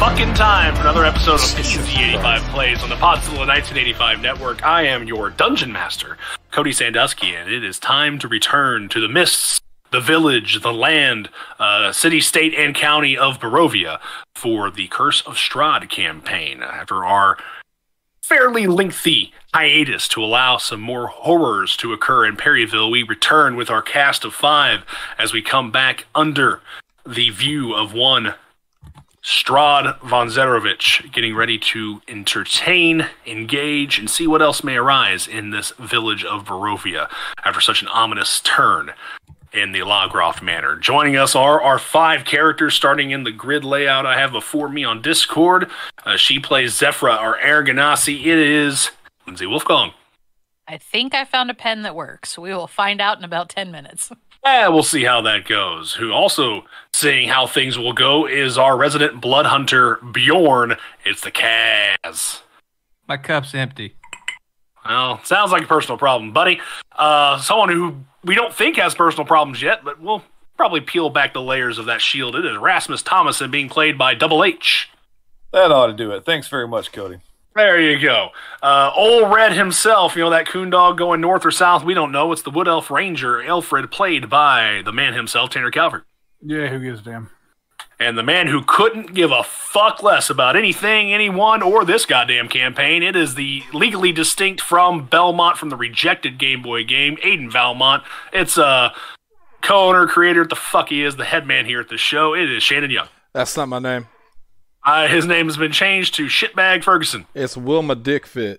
fucking time for another episode of PZ85 Plays on the Podzilla 1985 network. I am your Dungeon Master, Cody Sandusky, and it is time to return to the mists, the village, the land, city, state, and county of Barovia for the Curse of Strahd campaign. After our fairly lengthy hiatus to allow some more horrors to occur in Perryville, we return with our cast of 5 as we come back under the view of one Strahd von Zerovich, getting ready to entertain, engage, and see what else may arise in this village of Barovia after such an ominous turn in the Lagroth Manor. Joining us are our 5 characters, starting in the grid layout I have before me on Discord. She plays Zephra, our Aragonasi. It is Lindsay Wolfgong. I think I found a pen that works. We will find out in about 10 minutes. We'll see how that goes. Who also seeing how things will go is our resident blood hunter, Bjorn. It's the Kaz. My cup's empty. Well, sounds like a personal problem, buddy. Someone who we don't think has personal problems yet, but we'll probably peel back the layers of that shield. It is Rasmus Thomason, being played by Double H. That ought to do it. Thanks very much, Cody. There you go. Old Red himself, you know, that coon dog going north or south, we don't know. It's the Wood Elf Ranger, Alfred, played by the man himself, Tanner Calvert. Yeah, who gives a damn? And the man who couldn't give a fuck less about anything, anyone, or this goddamn campaign, it is the legally distinct from Belmont from the rejected Game Boy game, Aiden Valmont. It's co-owner, creator, what the fuck he is, the head man here at the show. It is Shannon Young. That's not my name. His name has been changed to Shitbag Ferguson. It's Wilma Dickfit.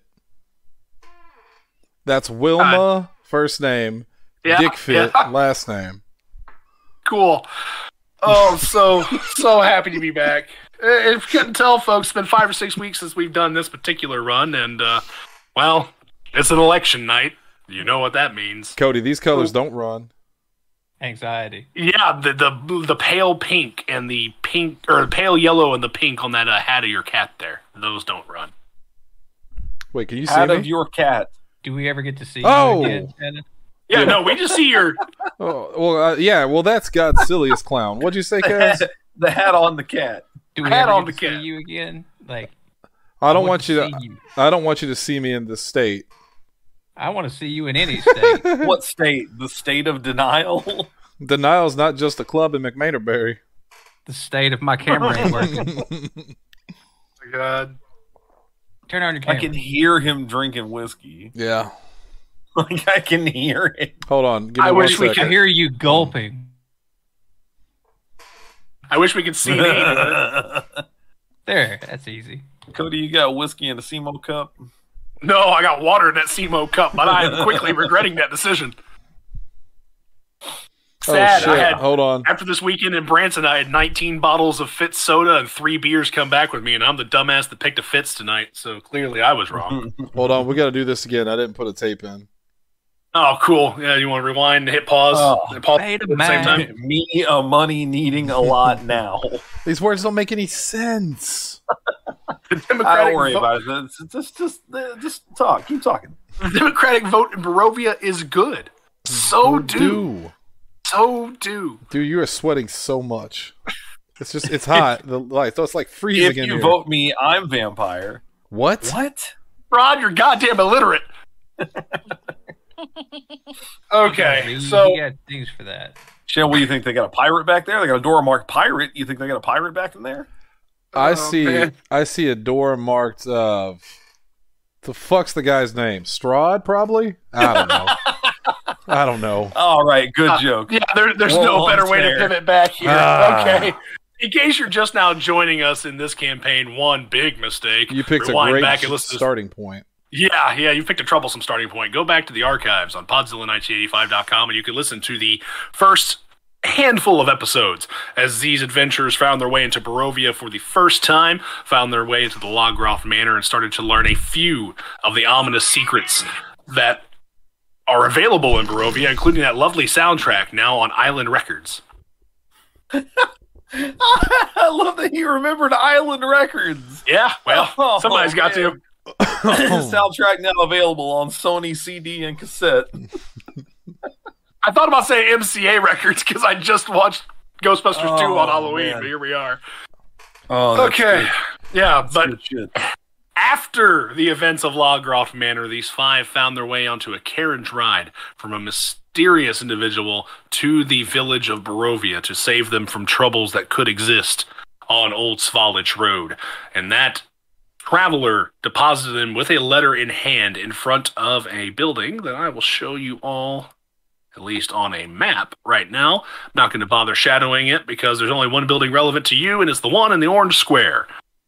That's Wilma, first name, Dickfit, last name. Cool. Oh, so happy to be back. If you couldn't tell, folks, it's been 5 or 6 weeks since we've done this particular run, and, well, it's an election night. You know what that means. Cody, these colors don't run. Anxiety. Yeah, the pale pink and the pink, or pale yellow and the pink on that hat of your cat there. Those don't run. Wait, can you see Hat me? of your cat. Do we ever get to see you Oh! again, Shannon? Yeah, no, we just see your... Well, that's God's silliest clown. What'd you say, Kaz? The hat on the cat. Do we Hat ever on get the to cat. see you again? Like, I don't want want to you to. see you. I don't want you to see me in this state. I want to see you in any state. What state? The state of denial? Denial's not just a club in McManerberry. The state of my camera ain't working. My God. Turn on your I camera. can hear him drinking whiskey. Yeah. Like, I can hear it. Hold on. Give me I one wish we second. I hear you gulping. I wish we could see me. There, that's easy. Cody, you got whiskey in a Simo cup? No, I got water in that Simo cup, but I am quickly regretting that decision. Sad. Oh, shit. I had, Hold on. after this weekend in Branson, I had 19 bottles of Fitz soda and 3 beers come back with me, and I'm the dumbass that picked a Fitz tonight, so clearly I was wrong. Hold on. We got to do this again. I didn't put a tape in. Oh, cool. Yeah, you want to rewind and hit pause? Oh, and pause wait at a the same time? minute. Me, money needing a lot now. These words don't make any sense. The Don't Democratic worry vote, about it. Just talk. Keep talking. the Democratic vote in Barovia is good. So do. So do. Dude, you are sweating so much. It's just, it's hot. The light. It's like freezing If in you here. vote me, I'm vampire. What? What? Rod, you're goddamn illiterate. Okay, You so got things for that. Shan, what do you think? They got a pirate back there? They got a door marked pirate. You think they got a pirate back in there? I see. man. I see a door marked. The fuck's the guy's name? Strahd, probably. I don't know. I don't know. All right, good joke. yeah, there's Well, no better way to fair. pivot back here. Ah. Okay. In case you're just now joining us in this campaign, one big mistake. You picked a Rewind great back and listen to starting point. Yeah, you picked a troublesome starting point. Go back to the archives on Podzilla1985.com and you can listen to the first handful of episodes as these adventurers found their way into Barovia for the first time, found their way into the Lagroth Manor, and started to learn a few of the ominous secrets that are available in Barovia, including that lovely soundtrack now on Island Records. I love that he remembered Island Records. Yeah, well, Oh, somebody's got man. to. Soundtrack now available on Sony CD and cassette. I thought about saying MCA Records because I just watched Ghostbusters 2 on Halloween, man. but here we are. Oh, that's Okay. good. Yeah, That's but good shit. after the events of Logroft Manor, these five found their way onto a carriage ride from a mysterious individual to the village of Barovia to save them from troubles that could exist on Old Svalich Road. And that traveler deposited them with a letter in hand in front of a building that I will show you all, at least on a map right now. I'm not going to bother shadowing it because there's only one building relevant to you, and it's the one in the orange square,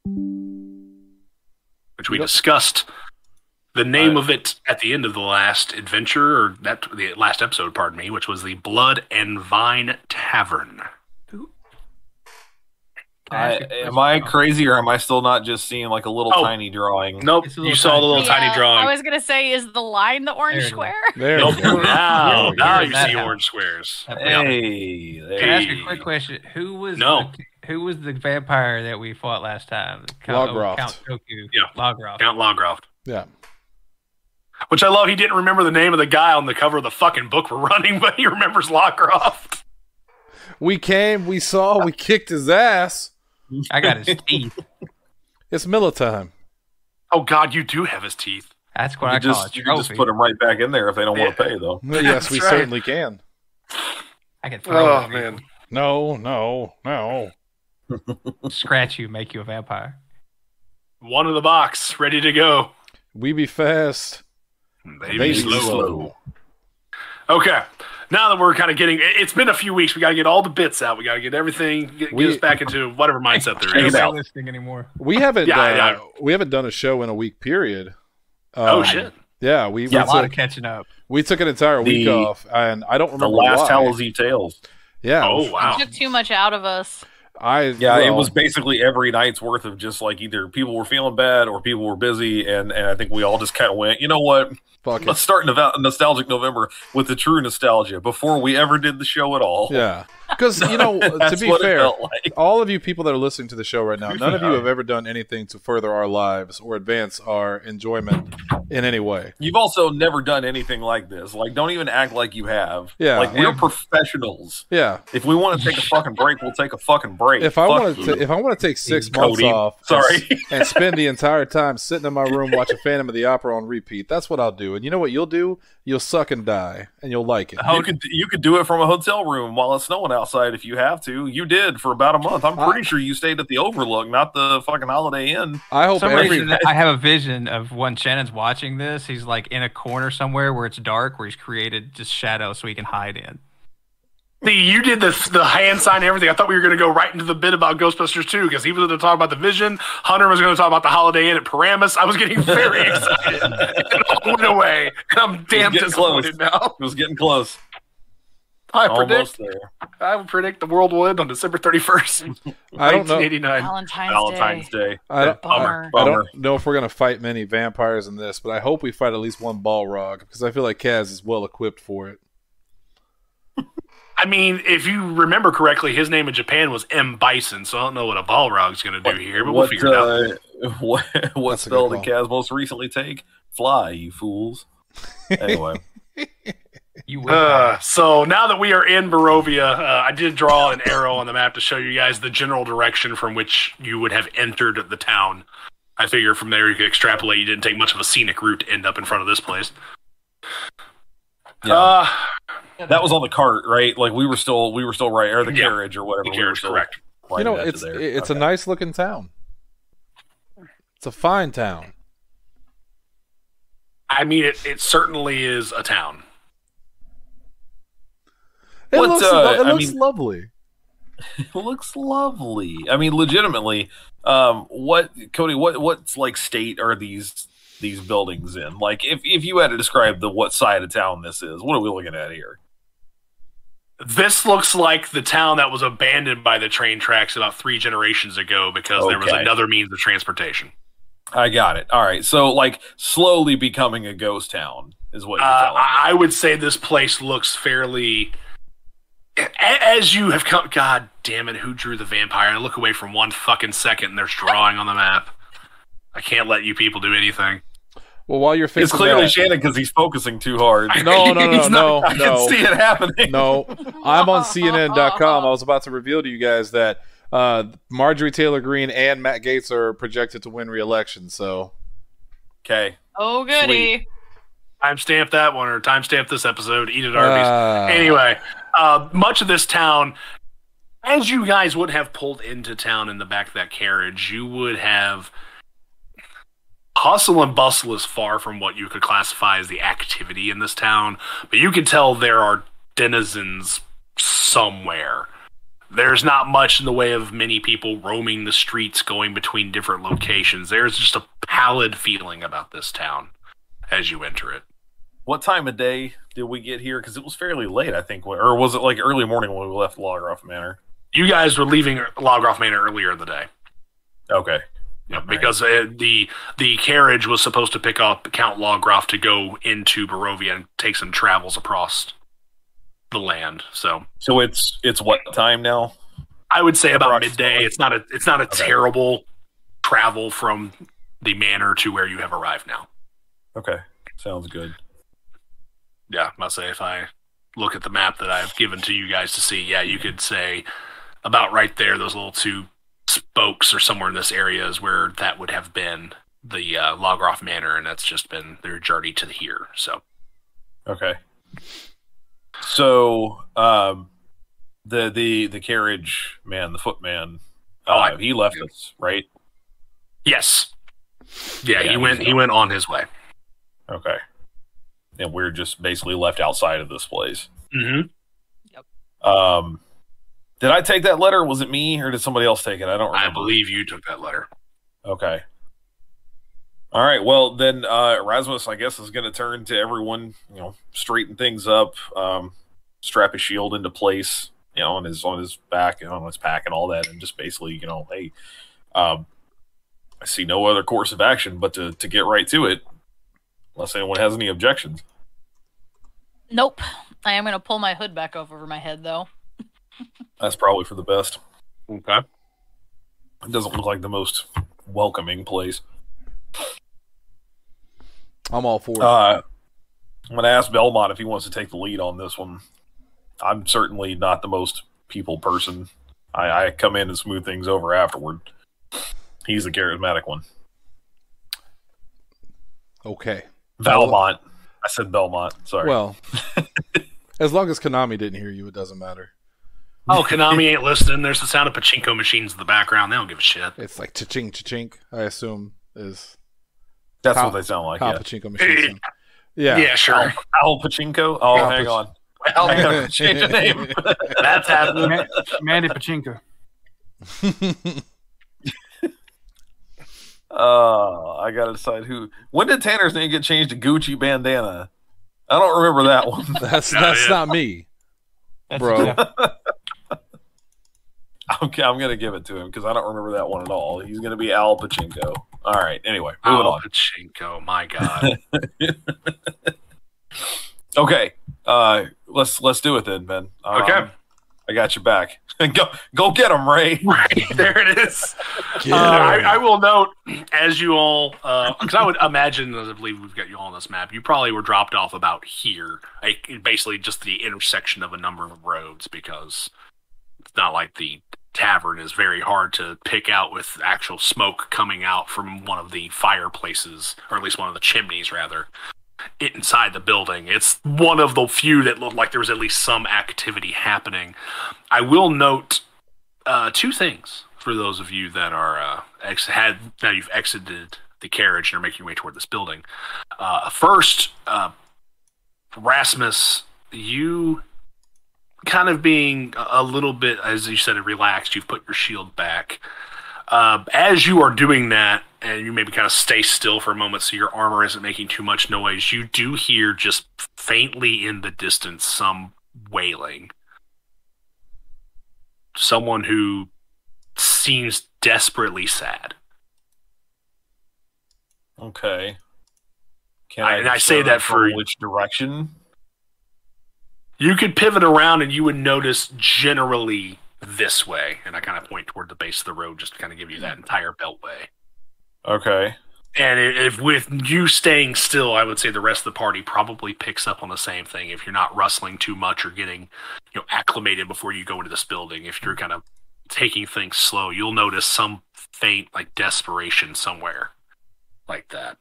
which we discussed the name of it at the end of the last adventure, or the last episode, pardon me, which was the Blood and Vine Tavern. Am I crazy, or am I still not just seeing like a little tiny drawing? Nope, It's a little you saw the little Yeah, tiny drawing. I was gonna say, is the line the orange There it is. square? There Nope. we go. Now you That see helps. orange squares. Hey, Can I ask a quick question? Who was the vampire that we fought last time? Logroft. Count Toku. Yeah. Logroft. Count Logroft. Yeah. Which I love, he didn't remember the name of the guy on the cover of the fucking book we're running, but he remembers Logroft. We came, we saw, we kicked his ass. I got his teeth. It's Miller time. Oh god, you do have his teeth. That's what I you call just, a you can just trophy. put them right back in there if they don't want to pay, though. Yes, we right. certainly can. I can throw Oh it. man. No. Scratch you, make you a vampire. One in the box, ready to go. We be fast. They They be be slow. slow. Okay. Now that we're kind of getting, it's been a few weeks. We got to get all the bits out. We got to get everything, get us back into whatever mindset there Ain't is. not listening anymore. We haven't Yeah. we haven't done a show in a week period. Oh shit. Yeah, we Yeah, a lot of took, catching up. we took an entire week The- off, and I don't The remember last why. Tales of Tales. Yeah. Oh wow. Took too much out of us. It Yeah, it was basically every night's worth of just like either people were feeling bad or people were busy, and I think we all just kind of went, you know what? fuck it. Let's start Nostalgic November with the true nostalgia before we ever did the show at all. Yeah, because to That's be what it fair, felt like. all of you people that are listening to the show right now, none of you have ever done anything to further our lives or advance our enjoyment in any way. You've also never done anything like this. Like, don't even act like you have. Yeah. Like, we're professionals. Yeah, If we want to take a fucking break, we'll take a fucking break. if I Fuck want you. to, if I want to take 6 months Cody. off, Sorry. and spend the entire time sitting in my room watching Phantom of the Opera on repeat, that's what I'll do. And you know what you'll do? You'll suck and die, and you'll like it. You could do it from a hotel room while it's snowing outside if you have to. You did for about a month. I'm pretty sure you stayed at the Overlook, not the fucking Holiday Inn. I hope For some every reason, I have a vision of when Shannon's watching this, he's like in a corner somewhere where it's dark, where he's created just shadow so he can hide in. See, you did the hand sign and everything. I thought we were going to go right into the bit about Ghostbusters 2 because he was going to talk about the Vision. Hunter was going to talk about the Holiday Inn at Paramus. I was getting very excited. It all went away. And I'm damn getting disappointed close. now. It was getting close. I Almost predict, there. I would predict the world will end on December 31st, I don't know. 1989. Valentine's Day. Valentine's Day. Bummer. I Bummer. don't know if we're gonna fight many vampires in this, but I hope we fight at least one Balrog because I feel like Kaz is well equipped for it. I mean, if you remember correctly, his name in Japan was M. Bison, so I don't know what a Balrog's going to do here, but we'll figure it out. What That's a spell good did Kaz most recently take? Fly, you fools. Anyway. You will. So now that we are in Barovia, I did draw an arrow on the map to show you guys the general direction from which you would have entered the town. I figure from there you could extrapolate. You didn't take much of a scenic route to end up in front of this place. Yeah. That was on the cart, right? Like we were still right, or the Yeah. carriage or whatever. The we carriage, were still correct. right You know, at it's there. it's a Okay. nice looking town. It's a fine town. I mean, it certainly is a town. It What, looks, I looks mean- lovely. It looks lovely. I mean, legitimately, what's like state are these buildings in? Like, if you had to describe what side of town this is, what are we looking at here? This looks like the town that was abandoned by the train tracks about 3 generations ago because there was Okay. another means of transportation. I got it. All right, so like slowly becoming a ghost town is what you're telling me. I would say this place looks fairly. As you have come, God damn it! Who drew the vampire? I look away from 1 fucking second, and there's drawing on the map. I can't let you people do anything. Well, while you're fixing It's clearly that, Shannon because he's focusing too hard. No, He's not- I can see it happening. no, I'm on CNN.com. I was about to reveal to you guys that Marjorie Taylor Greene and Matt Gaetz are projected to win re-election. So, Okay. Oh, goody. Timestamp that one, or timestamp this episode. Eat at Arby's. Anyway, much of this town, as you guys would have pulled into town in the back of that carriage, you would have hustle and bustle is far from what you could classify as the activity in this town, but you can tell there are denizens somewhere. There's not much in the way of many people roaming the streets, going between different locations. There's just a pallid feeling about this town as you enter it. What time of day did we get here? Because it was fairly late, I think. Or was it like early morning when we left Logroff Manor? You guys were leaving Logroff Manor earlier in the day. Okay. Yeah, because the carriage was supposed to pick up Count Logroff to go into Barovia and take some travels across the land. So it's what time now? I would say about midday. It's not a terrible travel from the manor to where you have arrived now. Okay, sounds good. Yeah, I must say, if I look at the map that I've given to you guys to see, yeah, you could say about right there, those little two spokes or somewhere in this area is where that would have been the Logroff Manor, and that's just been their journey to here. So, okay. So, the carriage man, the footman, he left us, right? Yes. Yeah, he went on his way. Okay. And we're just basically left outside of this place. Mm-hmm. Yep. Did I take that letter? Was it me, or did somebody else take it? I don't remember. I believe you took that letter. Okay. All right. Well, then Erasmus, I guess, is going to turn to everyone, straighten things up, strap his shield into place, on his back and on his pack and all that, and just basically, hey, I see no other course of action but to get right to it, unless anyone has any objections. Nope. I am going to pull my hood back over my head, though. That's probably for the best. Okay. It doesn't look like the most welcoming place. I'm all for it. I'm going to ask Belmont if he wants to take the lead on this one. I'm certainly not the most people person. I come in and smooth things over afterward. He's the charismatic one. Okay. Belmont. I said Belmont. Sorry. Well, as long as Konami didn't hear you, it doesn't matter. Oh, Konami ain't listening. There's the sound of pachinko machines in the background. They don't give a shit. It's like cha-ching, cha-ching, I assume is... That's what they sound like, how yeah. pachinko machines. Yeah. Yeah, sure. Al Pachinko? Oh, hang on. Well, Hang on. Change the name. that's happening. Mandy Pachinko. I gotta decide who. When did Tanner's name get changed to Gucci Bandana? I don't remember that one. That's yeah. not me, That's bro. Okay, I'm gonna give it to him because I don't remember that one at all. He's gonna be Al Pachinko. All right. Anyway, moving on. Pachinko, my God. Okay. Let's do it then, Ben. Okay. I got your back. Go get him, Ray. Right, there it is. I will note, as you all, because I would imagine, as I believe we've got you all on this map, you probably were dropped off about here, basically just the intersection of a number of roads, because it's not like the tavern is very hard to pick out with actual smoke coming out from one of the fireplaces, or at least one of the chimneys, rather, inside the building. It's one of the few that looked like there was at least some activity happening. I will note two things for those of you that are now you've exited the carriage and are making your way toward this building. First, Rasmus, you kind of being a little bit, as you said, relaxed, you've put your shield back. As you are doing that, and you maybe kind of stay still for a moment so your armor isn't making too much noise, you do hear just faintly in the distance some wailing. Someone who seems desperately sad. Okay. I say that for which direction? You could pivot around and you would notice generally this way. And I kind of point toward the base of the road just to kind of give you that entire beltway. Okay. And if with you staying still, I would say the rest of the party probably picks up on the same thing. If you're not rustling too much or getting acclimated before you go into this building, if you're kind of taking things slow. You'll notice some faint, like, desperation somewhere like that.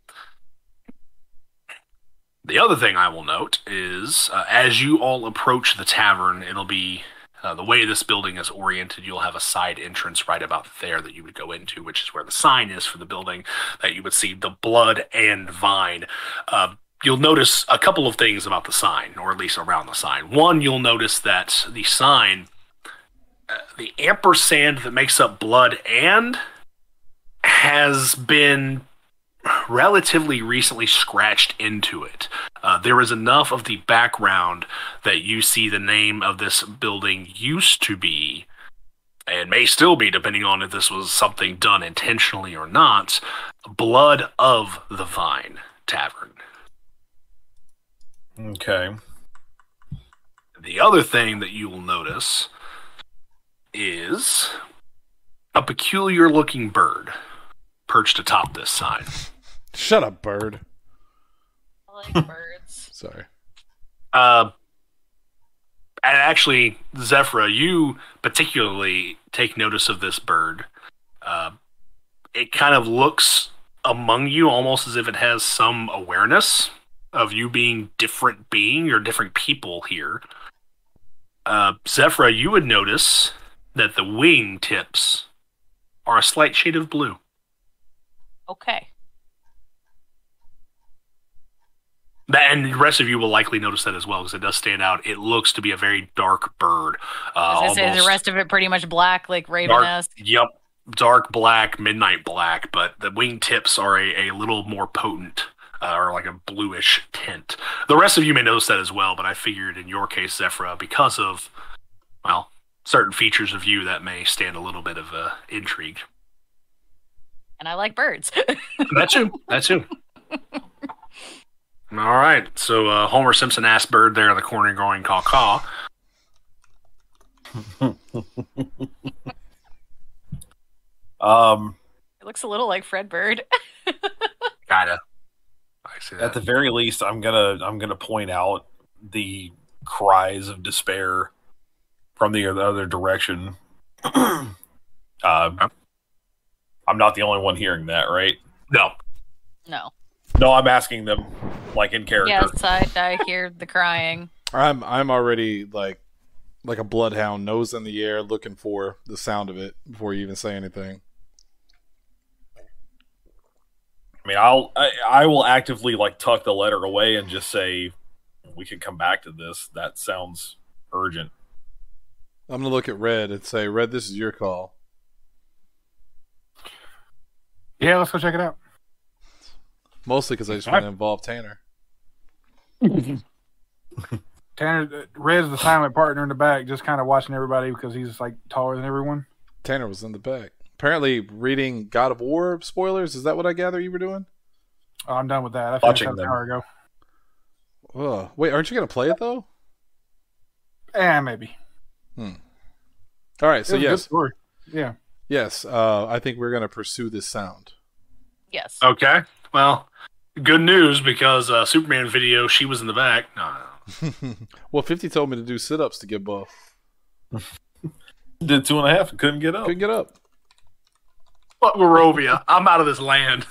The other thing I will note is, as you all approach the tavern, it'll be the way this building is oriented. You'll have a side entrance right about there that you would go into, which is where the sign is for the building that you would see the Blood and Vine. You'll notice a couple of things about the sign, or at least around the sign. One, you'll notice that the sign, the ampersand that makes up Blood and, has been relatively recently scratched into it. There is enough of the background that you see the name of this building used to be, and may still be, depending on if this was something done intentionally or not, Blood of the Vine Tavern. Okay. The other thing that you will notice is a peculiar looking bird perched atop this sign. Shut up, bird. I like birds. Sorry. And actually, Zephyra, you particularly take notice of this bird. It kind of looks among you almost as if it has some awareness of you being different being or different people here. Zephyra, you would notice that the wing tips are a slight shade of blue. Okay. And the rest of you will likely notice that as well, because it does stand out. It looks to be a very dark bird. Is the rest of it pretty much black, like Raven-esque? Yep, dark black, midnight black, but the wing tips are a little more potent, or like a bluish tint. The rest of you may notice that as well, but I figured in your case, Zephyra, because of, well, certain features of you, that may stand a little bit of intrigue. And I like birds. That's you. That's you. All right. So Homer Simpson ass bird there in the corner going caw-caw. It looks a little like Fred Bird. Kinda. I see that. At the very least, I'm gonna point out the cries of despair from the other direction. I'm not the only one hearing that, right? No. No. No, I'm asking them, like in character. Yes, I hear the crying. I'm already like a bloodhound, nose in the air, looking for the sound of it before you even say anything. I mean, I will actively like tuck the letter away and just say, we can come back to this. That sounds urgent. I'm gonna look at Red and say, Red, this is your call. Yeah, let's go check it out. Mostly because I just want to involve Tanner. Tanner, Red's the silent partner in the back, just kind of watching everybody because he's like taller than everyone. Tanner was in the back. Apparently reading God of War spoilers. Is that what I gather you were doing? Oh, I'm done with that. I finished Watching that an them. hour ago. Wait, aren't you going to play it, though? Maybe. All right, so It was a good yes. story. Yeah. Yes, I think we're going to pursue this sound. Yes. Okay. Well, good news, because Superman video, she was in the back. No. Well, 50 told me to do sit-ups to get buff. Did 2.5 and couldn't get up. Couldn't get up. What Barovia? I'm out of this land.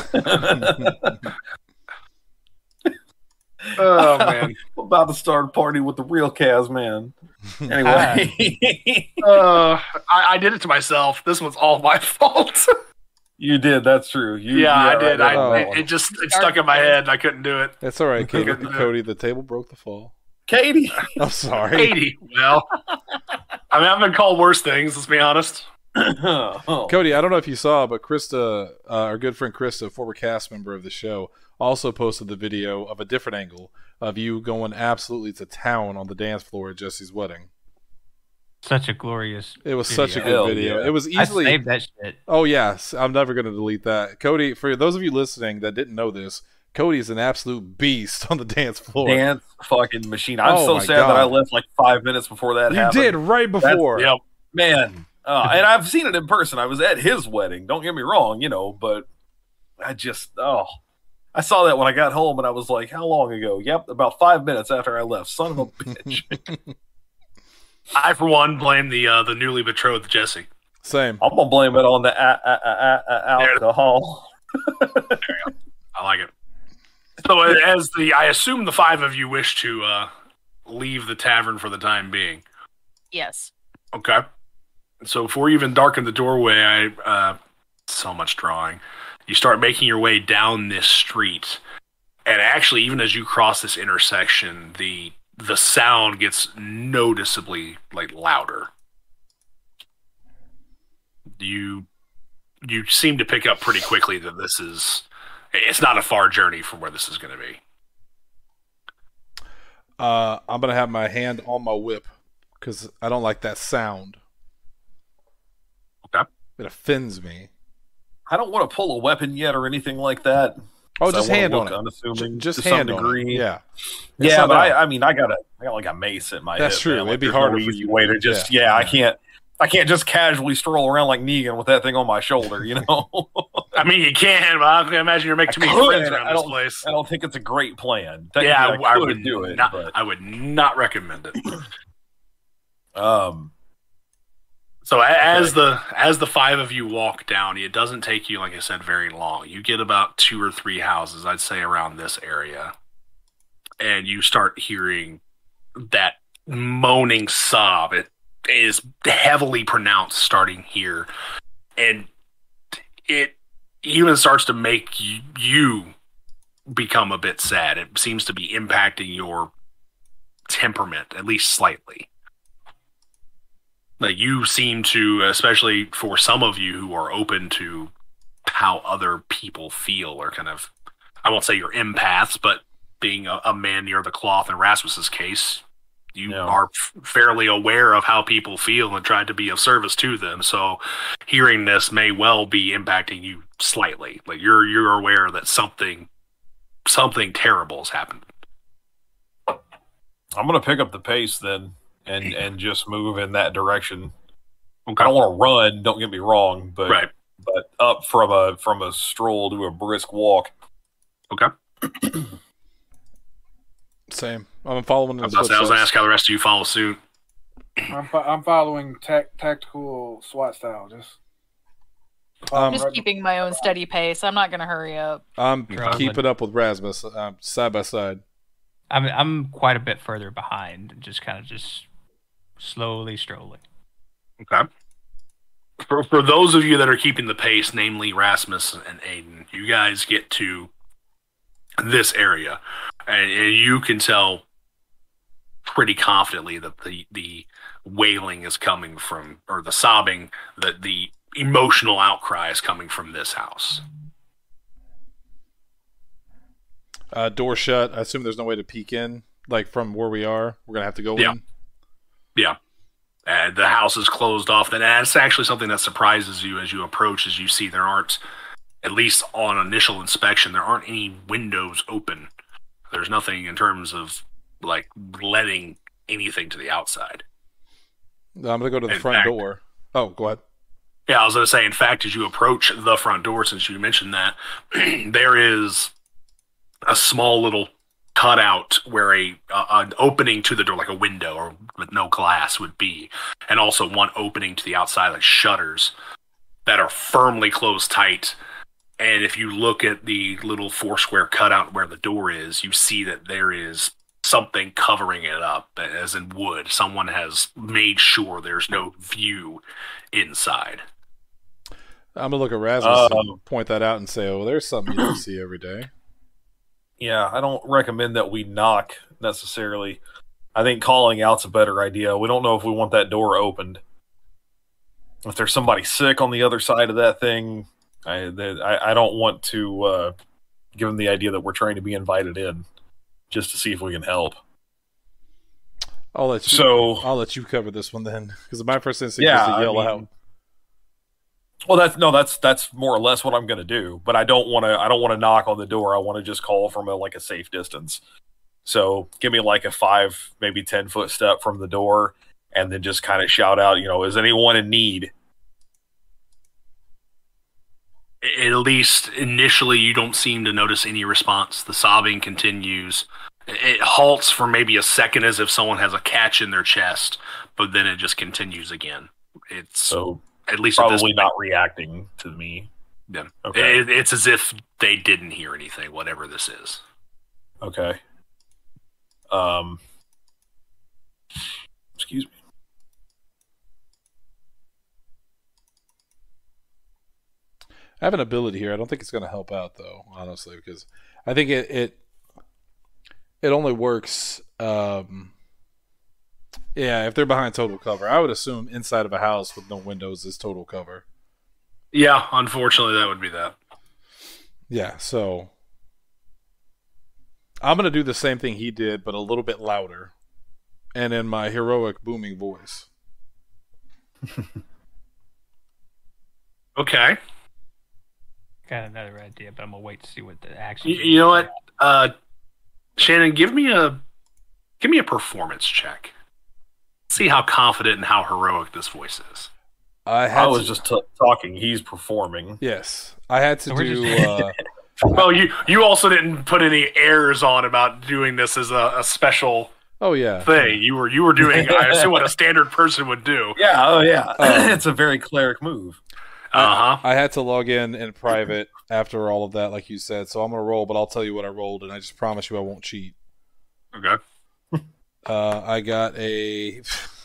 Oh, man. I'm about to start a party with the real Kaz, man. Anyway. I did it to myself. This was all my fault. You did, that's true. I did. Right. It stuck in my head. I couldn't do it. That's all right, Cody. The table broke the fall. Katie. I'm sorry. 80. Well, I mean, I've been called worse things, let's be honest. Cody, I don't know if you saw, but Krista, our good friend Krista, former cast member of the show, also posted the video of a different angle of you going absolutely to town on the dance floor at Jesse's wedding. Such a glorious. It was video. such a good Hell video. yeah. It was easily. I saved that shit. Oh yes, I'm never going to delete that. Cody, for those of you listening that didn't know this, Cody is an absolute beast on the dance floor. Dance fucking machine. I'm Oh so my sad God. that I left like 5 minutes before that You happened. did right before. Yep. Man. And I've seen it in person. I was at his wedding. Don't get me wrong, but I saw that when I got home and I was like, how long ago? Yep, about 5 minutes after I left. Son of a bitch. I, for one, blame the newly betrothed Jesse. Same. I'm gonna blame it on the alcohol. I like it. So, I assume the five of you wish to leave the tavern for the time being. Yes. Okay. So before you even darken the doorway, so much drawing. You start making your way down this street, and actually, even as you cross this intersection, the sound gets noticeably louder. You seem to pick up pretty quickly that it's not a far journey from where this is going to be. I'm gonna have my hand on my whip because I don't like that sound. Okay. It offends me. I don't want to pull a weapon yet or anything like that. Oh, just hand on it. Unassuming, Just to hand some on degree. it. Yeah. Yeah, but I mean, I got like a mace at my hip. That's true. Man. It'd be there's harder no for easy you. way to just. Yeah, I can't just casually stroll around like Negan with that thing on my shoulder. You know. I mean, you can, but I can imagine you're making too many friends around this place. I don't think it's a great plan. Yeah, I would do it. I would not recommend it. So Okay. as the five of you walk down, it doesn't take you, like I said, very long. You get about 2 or 3 houses, I'd say, around this area, and you start hearing that moaning sob. It is heavily pronounced starting here, and it even starts to make you become a bit sad. It seems to be impacting your temperament, at least slightly. Like, you seem to, especially for some of you who are open to how other people feel, or kind of, I won't say you're empaths, but being a man near the cloth in Rasmus's case, you are fairly aware of how people feel and try to be of service to them. So hearing this may well be impacting you slightly. Like, you're aware that something terrible has happened. I'm gonna pick up the pace then. And just move in that direction. Okay. I don't want to run. Don't get me wrong, but Right. but up from a stroll to a brisk walk. Okay. Same. I'm following in his I was going to footsteps. ask how the rest of you follow suit. I'm following tactical SWAT style. Just I'm just keeping my own steady pace. I'm not going to hurry up. I'm Right. keeping up with Rasmus side by side. I'm quite a bit further behind, just kind of slowly strolling. Okay. For those of you that are keeping the pace, namely Rasmus and Aiden, you guys get to this area, and you can tell pretty confidently that the wailing is coming from, or the sobbing, that the emotional outcry is coming from this house. Door shut. I assume there's no way to peek in, like from where we are. We're gonna have to go Yeah. in. Yeah. The house is closed off, and that's actually something that surprises you as you approach, as you see there aren't, at least on initial inspection, there aren't any windows open. There's nothing in terms of, like, letting anything to the outside. I'm gonna go to the In front fact- door. Oh, go ahead. Yeah, I was going to say, in fact, as you approach the front door, since you mentioned that, there is a small little cutout where an opening to the door, like a window or with no glass, would be, and also one opening to the outside, like shutters that are firmly closed tight. And if you look at the little 4-square cutout where the door is, you see that there is something covering it up, as in wood. Someone has made sure there's no view inside. I'm gonna look at Rasmus and point that out and say, "Oh, there's something you don't see every day." Yeah, I don't recommend that we knock necessarily. I think calling out's a better idea. We don't know if we want that door opened. If there's somebody sick on the other side of that thing, I don't want to give them the idea that we're trying to be invited in just to see if we can help. I'll let you cover this one then, because my first instinct is to yell out. Well, that's more or less what I'm going to do, but I don't want to knock on the door. I want to just call from a safe distance. So give me like a 5, maybe 10-foot step from the door, and then just kind of shout out, is anyone in need? At least initially, you don't seem to notice any response. The sobbing continues, It halts for maybe a second as if someone has a catch in their chest, but then it just continues again. It's So at least at this probably point, not reacting to me. yeah. Okay. It's as if they didn't hear anything, whatever this is. Okay. Excuse me. I have an ability here. I don't think it's going to help out though, honestly, because I think it only works. Yeah, if they're behind total cover, I would assume inside of a house with no windows is total cover. Yeah, unfortunately, that would be that. Yeah, so I'm going to do the same thing he did, but a little bit louder, and in my heroic booming voice. Okay. Got another idea, but I'm gonna wait to see what the action. You know what, Shannon, give me a performance check. See how confident and how heroic this voice is. I was just talking. He's performing. Yes, I had to do. Well, you also didn't put any airs on about doing this as a special Oh yeah, thing. You were doing, I assume, what a standard person would do. Yeah. Oh yeah. It's a very cleric move. I had to log in private after all of that, like you said. So I'm gonna roll, but I'll tell you what I rolled, and I just promise you I won't cheat. Okay. I got a.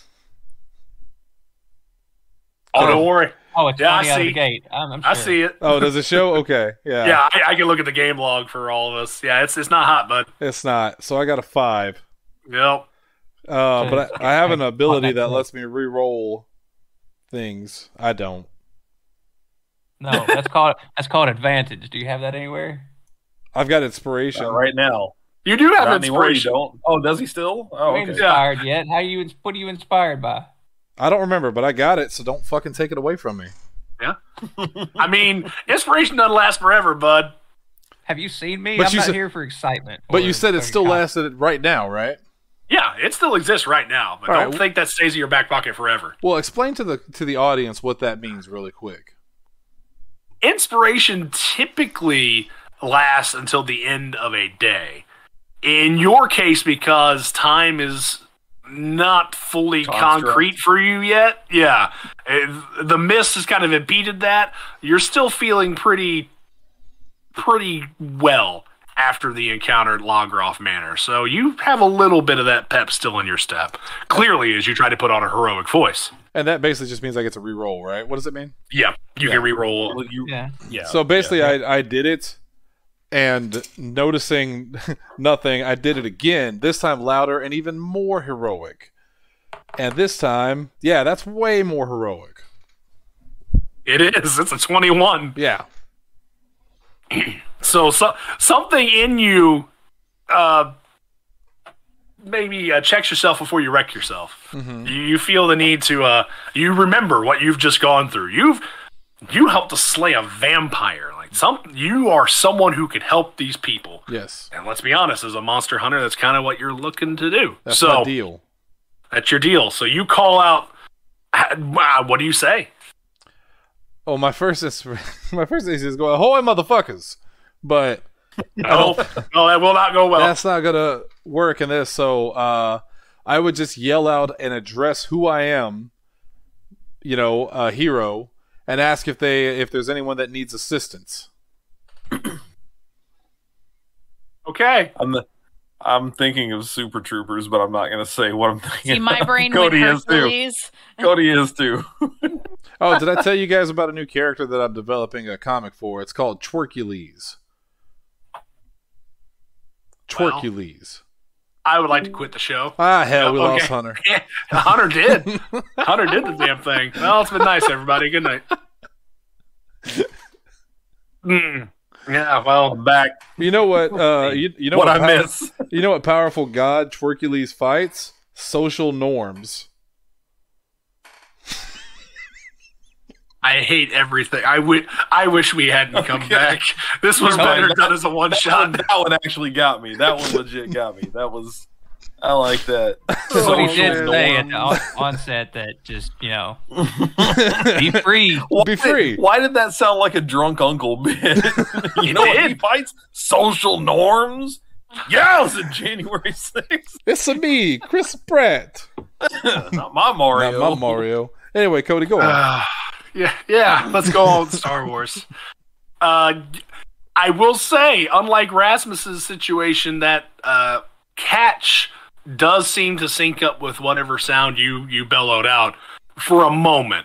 Oh, don't worry. Oh, it's Yeah, funny I out of see. the gate. I'm I sure. see it. Oh, does it show? Okay, yeah. Yeah, I can look at the game log for all of us. Yeah, it's not hot, bud. It's not. So I got a 5. Yep. But I have an ability that lets me re-roll things. I don't. No, that's called advantage. Do you have that anywhere? I've got inspiration. Right now. You do have Not anymore, you inspiration. don't. Oh, does he still? Oh, You ain't okay. inspired yet. What are you inspired by? I don't remember, but I got it, so don't fucking take it away from me. Yeah. I mean, inspiration doesn't last forever, bud. Have you seen me? But I'm you not said- here for excitement. But or you said it fucking still con- lasted right now, right? Yeah, it still exists right now, but All don't right. think that stays in your back pocket forever. Well, explain to the audience what that means really quick. Inspiration typically lasts until the end of a day. In your case, because time is not fully Construct. concrete for you yet, yeah, the mist has kind of impeded that. You're still feeling pretty well after the encounter at Logroth Manor, so you have a little bit of that pep still in your step. Clearly, as you try to put on a heroic voice. And that basically just means I get to re-roll, right? What does it mean? Yeah, you can re-roll. Well, Yeah. yeah. So basically, I did it, and noticing nothing, I did it again, this time louder and even more heroic. And this time, yeah, that's way more heroic. It is. It's a 21. Yeah. So something in you maybe checks yourself before you wreck yourself. Mm-hmm. You feel the need to you remember what you've just gone through. You helped to slay a vampire. Like you are someone who can help these people. Yes. And let's be honest, as a monster hunter, that's kind of what you're looking to do. That's so my deal. that's your deal. So you call out. What do you say? Oh, my first instinct is go, ahoy, motherfuckers! But No, that will not go well. that's not gonna work in this. So I would just yell out and address who I am, a hero, and ask if there's anyone that needs assistance. Okay. I'm thinking of Super Troopers, but I'm not going to say what I'm thinking. See, my of. brain Cody went is too. Hercules. Cody is too. Oh, did I tell you guys about a new character that I'm developing a comic for? It's called Twerkules. Twerkules. I would like to quit the show. Ah, hell, we Okay. lost Hunter. Hunter did. Hunter did the damn thing. Well, it's been nice, everybody. Good night. Yeah, well, I'm back. You know what? You know What I pow- miss. You know what powerful god Twerkules fights? Social norms. I hate everything. I wish we hadn't come back. This was No, better that- done as a one shot. That one actually got me. That one legit got me. I like that. So he did Social say at the norms. onset that just, be free. Be free. Why did that sound like a drunk uncle bit? You know what he did. fights? Social norms? Yeah, it's January 6th. It's a me, Chris Pratt. Not my Mario. Not my Mario. Anyway, Cody, go on. Yeah. Let's go on with Star Wars. I will say, unlike Rasmus's situation, that catch does seem to sync up with whatever sound you bellowed out for a moment.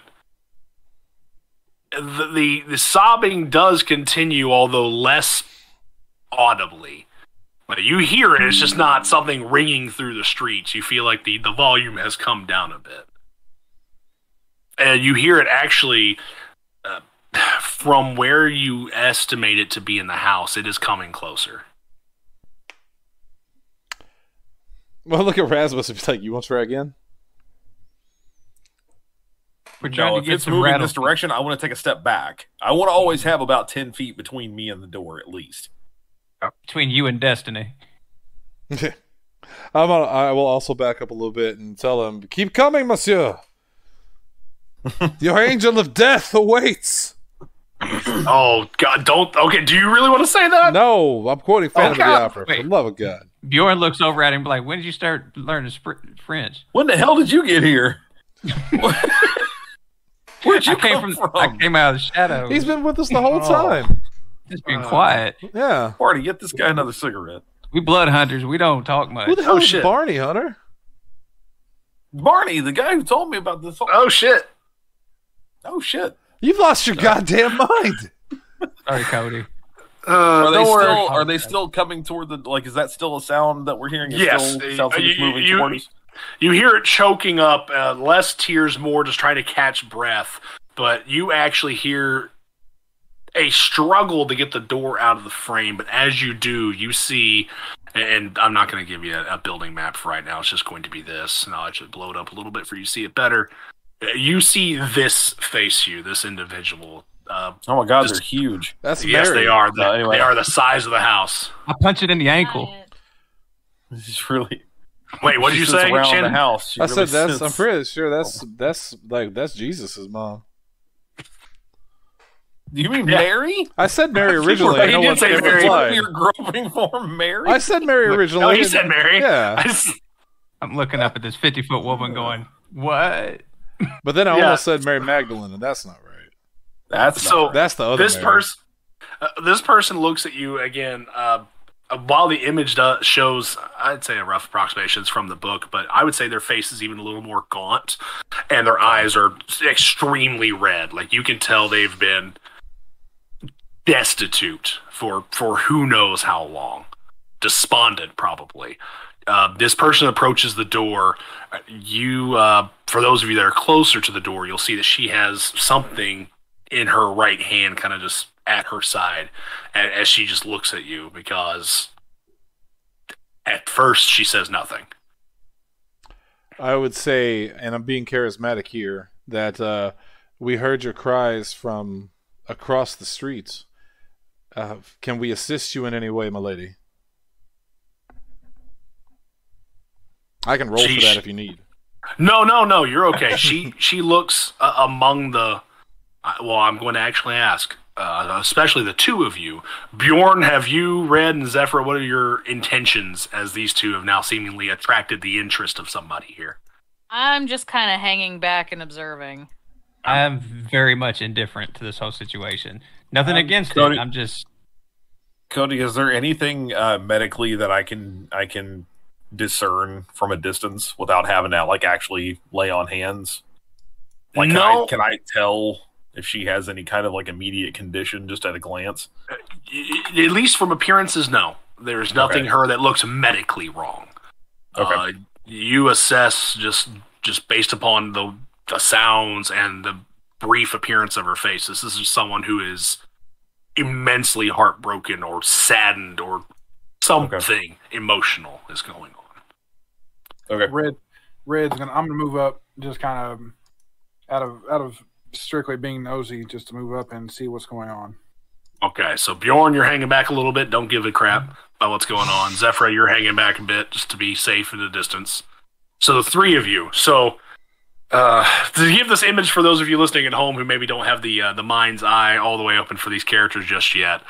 The sobbing does continue, although less audibly. But you hear it, it's just not something ringing through the streets. You feel like the volume has come down a bit. And you hear it actually from where you estimate it to be in the house. It is coming closer. Well, look at Rasmus if he's like, you want to try again? We're trying to if get it's some moving rattle. this direction, I want to take a step back. I want to always have about 10 feet between me and the door, at least. Between you and Destiny. I will also back up a little bit and tell him, keep coming, monsieur. Your angel of death awaits. Oh, God, don't... Okay, do you really want to say that? No, I'm quoting Phantom of the God. Opera. For Wait. the love of God. Bjorn looks over at him and be like, when did you start learning French? When the hell did you get here? Where'd you come from? I came out of the shadows. He's been with us the whole time. Just being quiet. Yeah. Party, get this guy another cigarette. We blood hunters. We don't talk much. Who the hell is shit. Barney, Hunter? Barney, the guy who told me about this. Oh, shit. Oh, shit. You've lost your goddamn mind. Sorry, Cody. Are they still coming toward the, like, is that still a sound that we're hearing? It Yes. still sounds like it's moving toward us? You hear it choking up, less tears, more just trying to catch breath. But you actually hear a struggle to get the door out of the frame. But as you do, you see, and I'm not going to give you a building map for right now. It's just going to be this. And I'll actually blow it up a little bit for you to see it better. You see this face you, this individual. Oh my God, they're huge. That's Yes, Mary. they are. Anyway. They are the size of the house. I punch it in the ankle. This is really. Wait, what did you She sits say, around Shannon? the house. She I really said that's. sits- I'm pretty sure that's Jesus' mom. Do you mean Yeah. Mary? I said Mary originally. I He know did what say the Mary. reply. You're groping for Mary? I said Mary originally. Oh, he said Mary. Yeah, I'm looking up at this 50-foot woman going, what? but then I Yeah. almost said Mary Magdalene, and that's not right. That's So That's the other. this Mary. person, this person looks at you again. While the image shows, I'd say a rough approximation is from the book, but I would say their face is even a little more gaunt, and their eyes are extremely red. Like you can tell they've been destitute for who knows how long, despondent probably. This person approaches the door. You, for those of you that are closer to the door, you'll see that she has something in her right hand, kind of just at her side, as she just looks at you, because at first she says nothing. I would say, and I'm being charismatic here, that we heard your cries from across the streets. Can we assist you in any way, my lady? I can roll for that if you need. No, you're okay. She looks among the. Well, I'm going to actually ask, especially the two of you. Bjorn, have you read, and Zephyr, what are your intentions as these two have now seemingly attracted the interest of somebody here? I'm just kind of hanging back and observing. I'm very much indifferent to this whole situation. Nothing against Cody- it. I'm just... Cody, is there anything medically that I can discern from a distance without having to like actually lay on hands? Like, No. can I tell if she has any kind of like immediate condition just at a glance? At least from appearances, no. There's nothing Okay. her that looks medically wrong. Okay. You assess just based upon the sounds and the brief appearance of her face. This is someone who is immensely heartbroken or saddened or something emotional is going on. Okay. Red's gonna. I'm gonna move up, just kind of out of strictly being nosy, just to move up and see what's going on. Okay, so Bjorn, you're hanging back a little bit. Don't give a crap about what's going on. Zephyr, you're hanging back a bit just to be safe in the distance. So the three of you. So to give this image for those of you listening at home who maybe don't have the mind's eye all the way open for these characters just yet,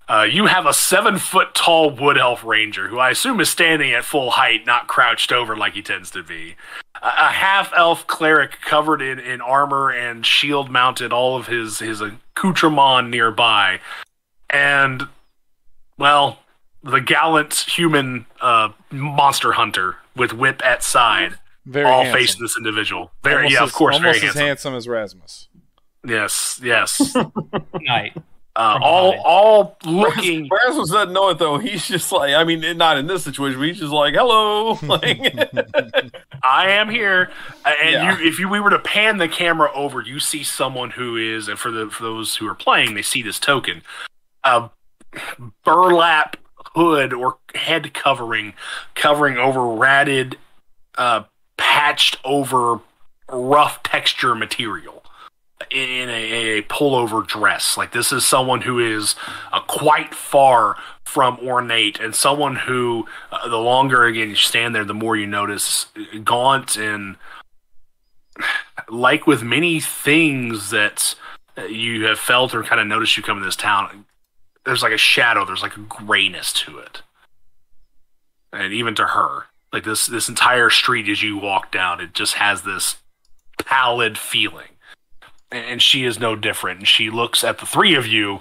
You have a 7-foot tall wood elf ranger who I assume is standing at full height, not crouched over like he tends to be. A half elf cleric covered in armor and shield mounted, all of his accoutrement nearby. And, well, the gallant human monster hunter with whip at side. Very all handsome. facing this individual. Very, almost yeah, of course, very almost as handsome. handsome as Rasmus. Yes, yes. Night. all looking. Rasmus doesn't know it though. He's just like, I mean, not in this situation, but he's just like, hello. Like, I am here, and Yeah. if we were to pan the camera over, you see someone who is, and for those who are playing, they see this token, a burlap hood or head covering over ratted, patched over rough texture material in a pullover dress. Like, this is someone who is quite far from ornate, and someone who, the longer again you stand there, the more you notice gaunt, and like with many things that you have felt or kind of noticed you come to this town, there's like a shadow, there's like a grayness to it. And even to her, like this entire street as you walk down, it just has this pallid feeling. And she is no different. And she looks at the three of you,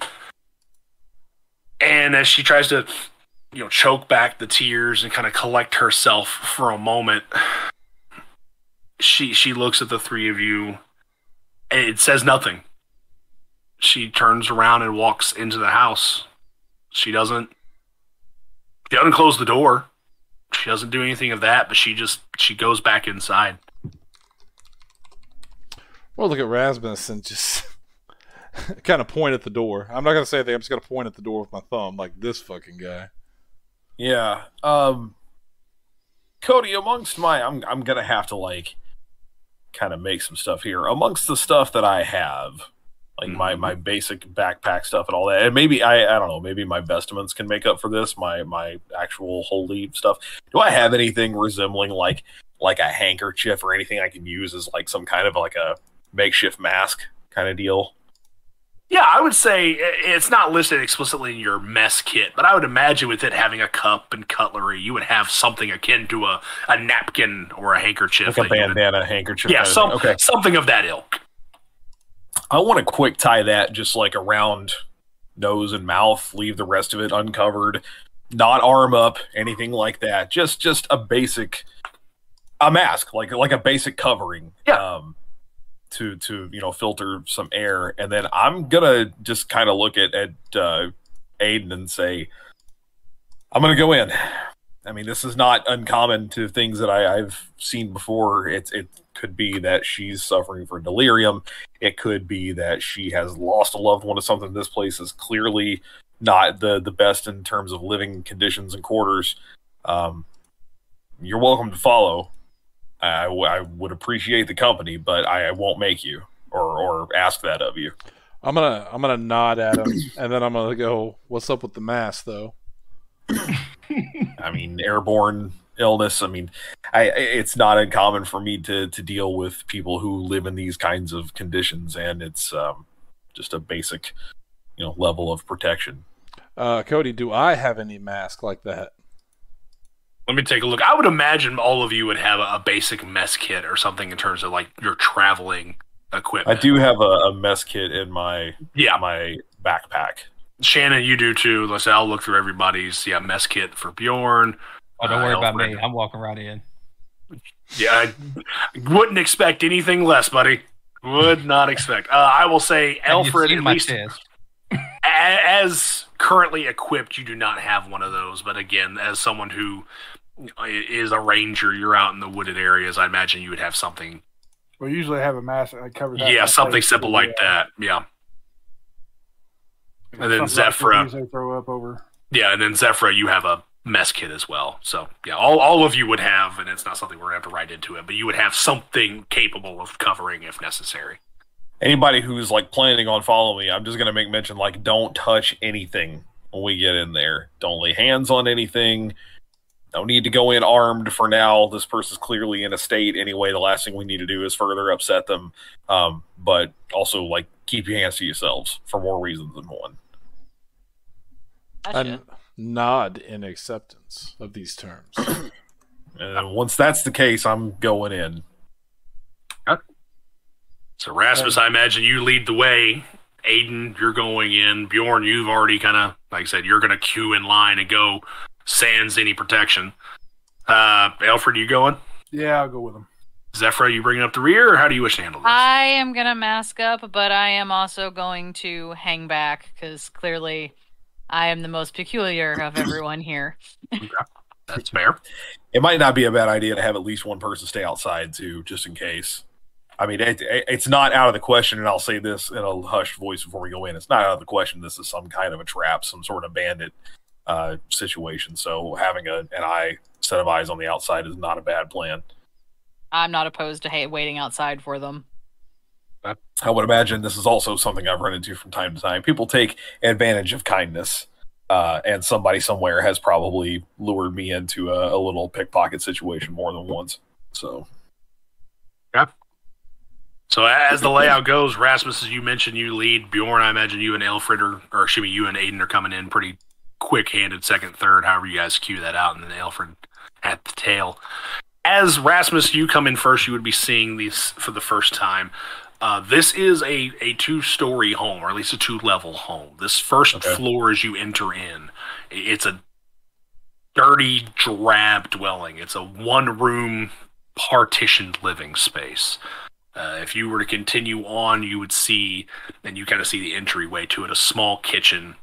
and as she tries to, choke back the tears and kind of collect herself for a moment, she looks at the three of you, and it says nothing. She turns around and walks into the house. She doesn't close the door. She doesn't do anything of that, but she goes back inside. Well, look at Rasmus and just kind of point at the door. I'm not going to say anything. I'm just going to point at the door with my thumb, like this fucking guy. yeah. Cody, amongst I'm going to have to, kind of make some stuff here. Amongst the stuff that I have, my basic backpack stuff and all that, and maybe, I don't know, maybe my vestments can make up for this, my actual holy stuff. Do I have anything resembling, like a handkerchief or anything I can use as, some kind of, a makeshift mask kind of deal? Yeah, I would say it's not listed explicitly in your mess kit, but I would imagine with it having a cup and cutlery, you would have something akin to a napkin or a handkerchief. Like a bandana, handkerchief. Yeah, kind of thing. Okay. Something of that ilk. I want to quick tie that just around nose and mouth, leave the rest of it uncovered, not arm up, anything like that. Just a mask, like a basic covering. Yeah. To filter some air, and then I'm gonna just kind of look at Aiden and say, I'm gonna go in. I mean, this is not uncommon to things that I've seen before. It could be that she's suffering from delirium. It could be that she has lost a loved one or something. This place is clearly not the best in terms of living conditions and quarters. You're welcome to follow. I would appreciate the company, but I won't make you or ask that of you. I'm gonna nod at him, and then I'm gonna go, "What's up with the mask, though?" I mean, airborne illness. I mean, it's not uncommon for me to deal with people who live in these kinds of conditions, and it's just a basic, level of protection. Cody, do I have any mask like that? Let me take a look. I would imagine all of you would have a basic mess kit or something in terms of your traveling equipment. I do have a mess kit in my my backpack. Shannon, you do too. Let's say I'll look through everybody's mess kit for Bjorn. Oh, don't worry about me. I'm walking right in. Yeah, I wouldn't expect anything less, buddy. Would not expect. I will say, Alfred, at least as currently equipped, you do not have one of those. But again, as someone who is a ranger, you're out in the wooded areas, I imagine you would have something. We usually have a mask that covers. Yeah, something simple like that. Yeah. And then Zephyra. Usually throw up over. Yeah, and then Zephyra, you have a mess kit as well. So yeah, all of you would have, and it's not something we're going to have to write into it, but you would have something capable of covering if necessary. Anybody who's planning on following me, I'm just going to make mention, don't touch anything when we get in there. Don't lay hands on anything. No need to go in armed for now. This person's clearly in a state anyway. The last thing we need to do is further upset them. But also, keep your hands to yourselves for more reasons than one. A nod in acceptance of these terms. And once that's the case, I'm going in. So Rasmus, I imagine you lead the way. Aiden, you're going in. Bjorn, you've already kind of, like I said, you're going to queue in line and go sans any protection. Alfred, you going? Yeah, I'll go with him. Zephyr, you bringing up the rear, or how do you wish to handle this? I am going to mask up, but I am also going to hang back, because clearly I am the most peculiar of everyone here. Okay. That's fair. It might not be a bad idea to have at least one person stay outside, too, just in case. I mean, it's not out of the question, and I'll say this in a hushed voice before we go in. It's not out of the question this is some kind of a trap, some sort of bandit situation. So having an set of eyes on the outside is not a bad plan. I'm not opposed to waiting outside for them. I would imagine this is also something I've run into from time to time. People take advantage of kindness, and somebody somewhere has probably lured me into a little pickpocket situation more than once. So, yeah. So as the layout goes, Rasmus, as you mentioned, you lead. Bjorn, I imagine you and Alfred or excuse me, you and Aiden are coming in pretty quick-handed, second, third, however you guys cue that out, and then Alfred at the tail. As Rasmus, you come in first, you would be seeing these for the first time. This is a two-story home, or at least a two-level home. This first floor as you enter in, it's a dirty, drab dwelling. It's a one-room partitioned living space. If you were to continue on, you would see, and you kind of see the entryway to it, a small kitchen,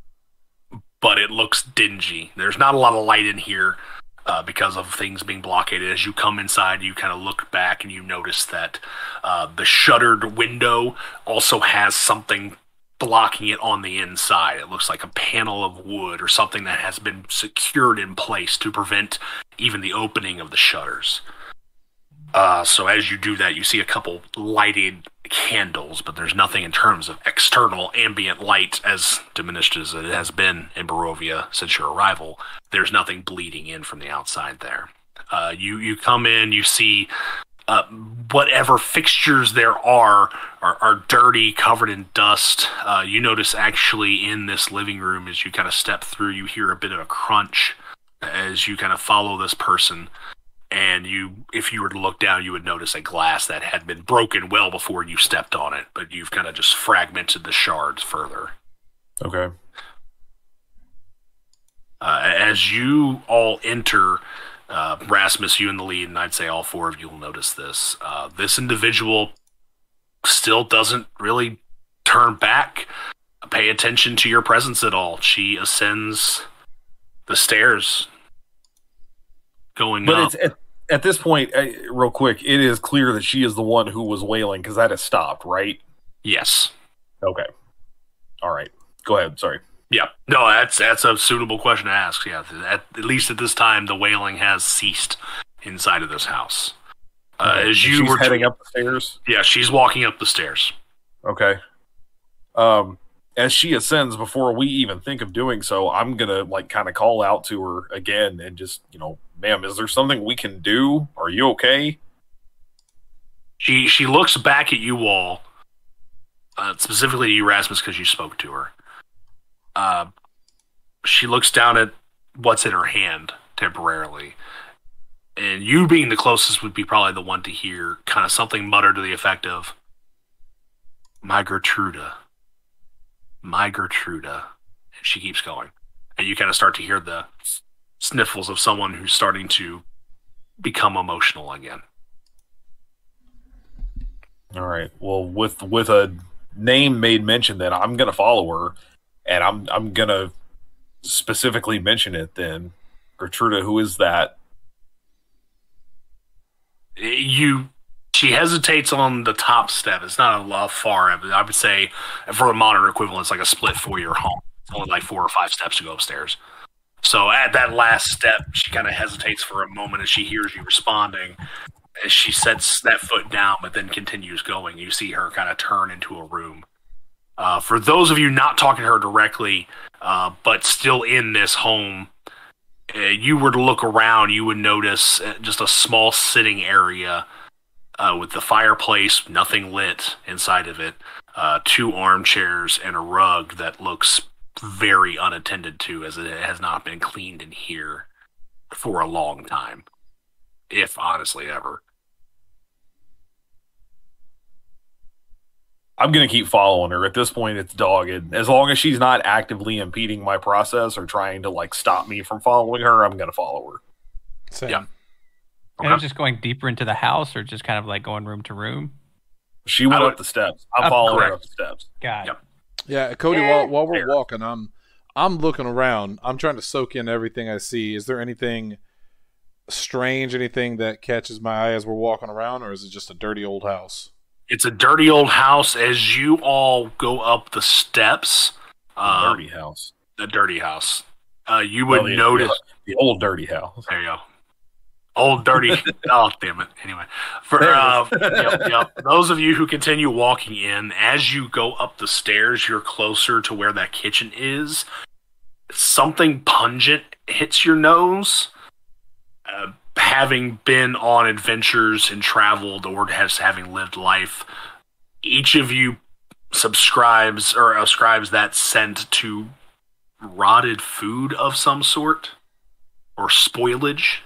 but it looks dingy. There's not a lot of light in here because of things being blockaded. As you come inside, you kind of look back and you notice that the shuttered window also has something blocking it on the inside. It looks like a panel of wood or something that has been secured in place to prevent even the opening of the shutters. So as you do that, you see a couple lighted candles, but there's nothing in terms of external ambient light, as diminished as it has been in Barovia since your arrival. There's nothing bleeding in from the outside there. You come in, you see whatever fixtures there are dirty, covered in dust. You notice actually in this living room, as you kind of step through, you hear a bit of a crunch as you kind of follow this person. And if you were to look down, you would notice a glass that had been broken well before you stepped on it, but you've kind of just fragmented the shards further. Okay. As you all enter, Rasmus, you in the lead, and I'd say all four of you will notice this. This individual still doesn't really turn back, pay attention to your presence at all. She ascends the stairs, going up. But it's at this point, real quick, it is clear that she is the one who was wailing, because that has stopped, right? Yes. Okay. All right. Go ahead. Sorry. Yeah. No, that's a suitable question to ask. Yeah. At least at this time, the wailing has ceased inside of this house. As you were heading up the stairs? Yeah, she's walking up the stairs. Okay. As she ascends, before we even think of doing so, I'm gonna kind of call out to her again and just, ma'am, is there something we can do? Are you okay? She looks back at you all, specifically to you, Rasmus, because you spoke to her. She looks down at what's in her hand temporarily, and you being the closest would be probably the one to hear kind of something muttered to the effect of, "My Gertruda. My Gertruda." And she keeps going. And you kind of start to hear the sniffles of someone who's starting to become emotional again. All right. Well, with a name made mention, then I'm going to follow her, and I'm going to specifically mention it then. Gertruda, who is that? She hesitates on the top step. It's not a lot far. I would say for a modern equivalent, it's like a split foyer home. It's only like 4 or 5 steps to go upstairs. So at that last step, she kind of hesitates for a moment as she hears you responding. As she sets that foot down, but then continues going, you see her kind of turn into a room. For those of you not talking to her directly, but still in this home, you were to look around, you would notice just a small sitting area with the fireplace, nothing lit inside of it, 2 armchairs, and a rug that looks very unattended to, as it has not been cleaned in here for a long time, if honestly ever. I'm going to keep following her. At this point, it's dogged. As long as she's not actively impeding my process or trying to like stop me from following her, I'm going to follow her. Same. Yeah. And I'm just going deeper into the house, or just kind of like going room to room? She went up the steps. I'm following her correct. up the steps. Got it. Yeah, Cody. While we're walking, I'm looking around. I'm trying to soak in everything I see. Is there anything strange, anything that catches my eye as we're walking around, or is it just a dirty old house? It's a dirty old house. As you all go up the steps, Dirty house. the dirty house, you would Well, notice the old dirty house. There you go. Old dirty. Oh, damn it. Anyway, for yep. Those of you who continue walking in, as you go up the stairs, you're closer to where that kitchen is. Something pungent hits your nose. Having been on adventures and traveled, or having lived life, each of you ascribes that scent to rotted food of some sort or spoilage.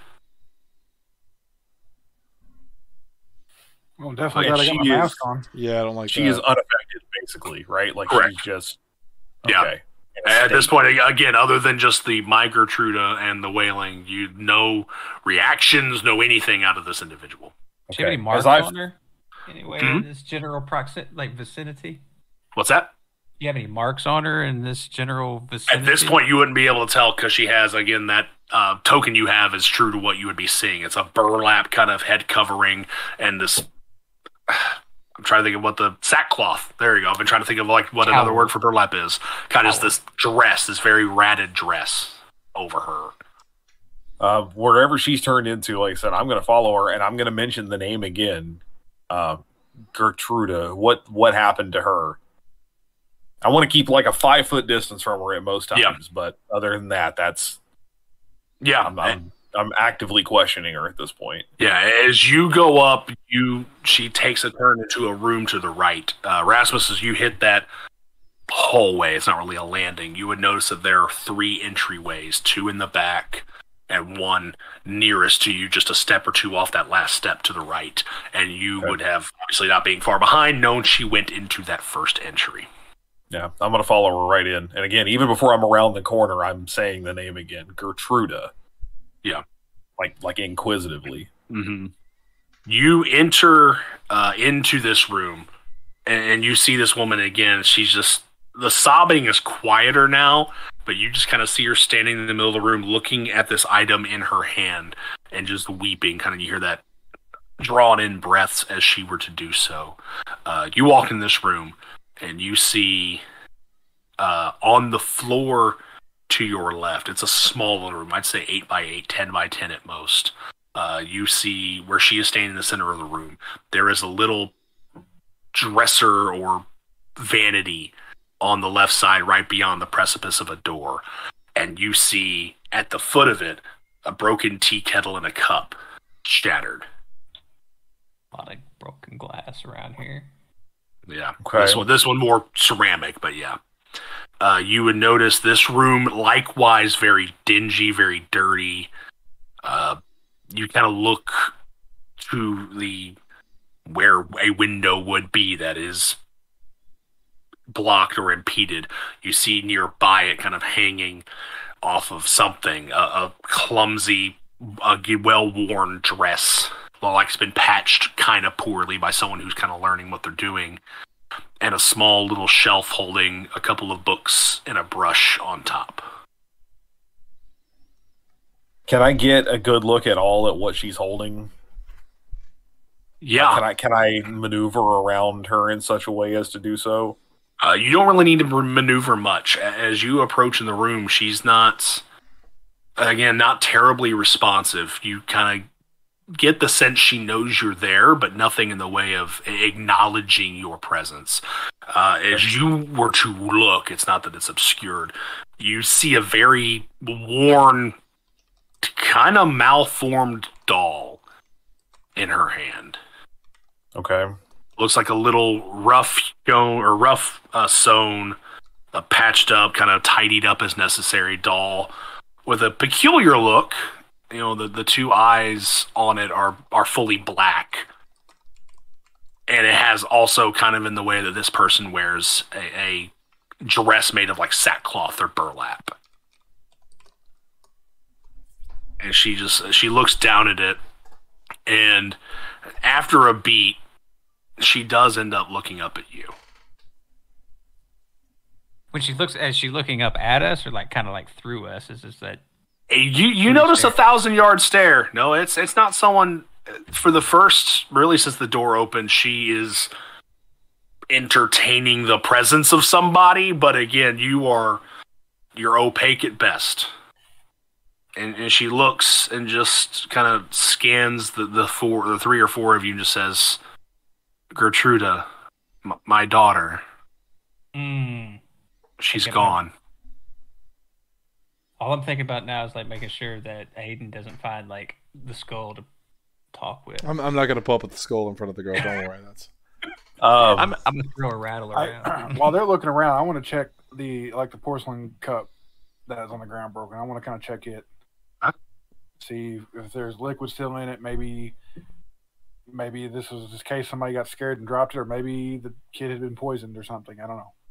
Well, definitely And gotta get my she mask on. Yeah, I don't like She that. is unaffected, basically, right? Like Correct. she's just Yeah. okay. At this point, again, other than just the My Gertruda and the wailing, you no reactions, no anything out of this individual. Do you have any Okay. marks As I've- on her? Anyway, Mhm. in this general vicinity? What's that? Do you have any marks on her in this general vicinity? At this point, you wouldn't be able to tell because she has, again, that token you have is true to what you would be seeing. It's a burlap kind of head covering and this. I'm trying to think of what the sackcloth. There you go. I've been trying to think of like what another Cowl. word for burlap is. Kind of Cowl. this dress, this very ratted dress over her. Wherever she's turned into, like I said, I'm going to follow her, and I'm going to mention the name again. Gertruda. What happened to her? I want to keep like a 5-foot distance from her at most times, Yeah. but other than that, that's Yeah, I'm actively questioning her at this point. yeah. As you go up, she takes a turn into a room to the right. Rasmus, as you hit that hallway, it's not really a landing. You would notice that there are 3 entryways, 2 in the back and 1 nearest to you, just a step or 2 off that last step to the right. And you would have, obviously not being far behind, known she went into that first entry. Yeah, I'm going to follow her right in. And again, even before I'm around the corner, I'm saying the name again, Gertruda. Yeah. Like inquisitively. Mm-hmm. You enter into this room, and you see this woman again. She's just, the sobbing is quieter now, but you just kind of see her standing in the middle of the room looking at this item in her hand and just weeping. Kind of you hear that drawn in breaths as she were to do so. You walk in this room, and you see on the floor to your left, it's a small little room. I'd say 8 by 8, 10 by 10 at most. You see where she is standing in the center of the room. There is a little dresser or vanity on the left side, right beyond the precipice of a door. And you see at the foot of it a broken tea kettle and a cup shattered. A lot of broken glass around here. Yeah. Okay. This one more ceramic, but yeah. You would notice this room likewise very dingy, very dirty. You kind of look to where a window would be that is blocked or impeded. You see nearby it kind of hanging off of something, a clumsy, well-worn dress. Like it's been patched kind of poorly by someone who's kind of learning what they're doing. And a small little shelf holding a couple of books and a brush on top. Can I get a good look at what she's holding? Yeah. Can I maneuver around her in such a way as to do so? You don't really need to maneuver much. As you approach in the room, she's not terribly responsive. You kind of get the sense she knows you're there, but nothing in the way of acknowledging your presence. As you were to look, it's not that it's obscured, you see a very worn, kind of malformed doll in her hand. Okay. Looks like a little rough sewn a patched up, kind of tidied up as necessary doll with a peculiar look. You know, the two eyes on it are fully black. And it has also kind of in the way that this person wears a dress made of like sackcloth or burlap. And she looks down at it, and after a beat, she does end up looking up at you. When she looks, is she looking up at us or like kind of like through us? Is this that? You notice a 1,000-yard stare. No, it's not someone. For the first, really since the door opened, she is entertaining the presence of somebody. But again, you're opaque at best. And she looks and just kind of scans the three or four of you and just says, "Gertruda, my daughter. She's gone." All I'm thinking about now is like making sure that Aiden doesn't find like the skull to talk with. I'm not going to pull up with the skull in front of the girl. Don't worry. That's. I'm going to throw a rattle around. While they're looking around, I want to check the porcelain cup that's on the ground broken. I want to kind of check it. See if there's liquid still in it. Maybe this was just in case somebody got scared and dropped it, or maybe the kid had been poisoned or something. I don't know.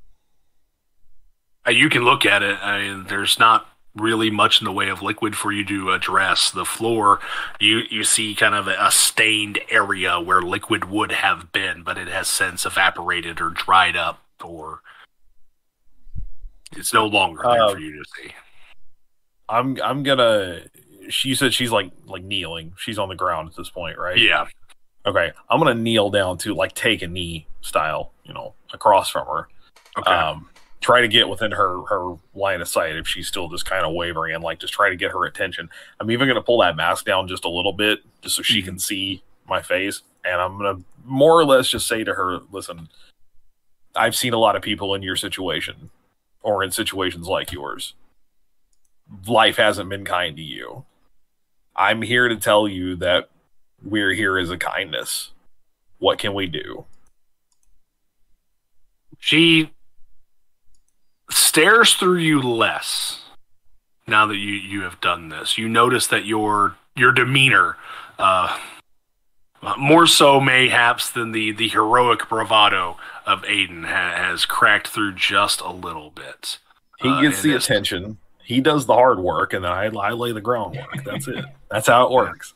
You can look at it. I mean, there's not really much in the way of liquid for you to address. The floor, you see kind of a stained area where liquid would have been, but it has since evaporated or dried up, or it's no longer there for you to see. I'm gonna. She said she's like kneeling. She's on the ground at this point, right? Yeah. Okay. I'm gonna kneel down to like take a knee style, across from her. Okay. Try to get within her line of sight if she's still just kind of wavering, and like just try to get her attention. I'm even gonna pull that mask down just a little bit, just so she can see my face, and I'm gonna more or less just say to her, "Listen, I've seen a lot of people in your situation, or in situations like yours. Life hasn't been kind to you. I'm here to tell you that we're here as a kindness. What can we do?" She stares through you less now that you have done this. You notice that your demeanor, more so mayhaps than the heroic bravado of Aiden, has cracked through just a little bit. He gets the attention. He does the hard work, and then I lay the groundwork. That's it. That's how it works.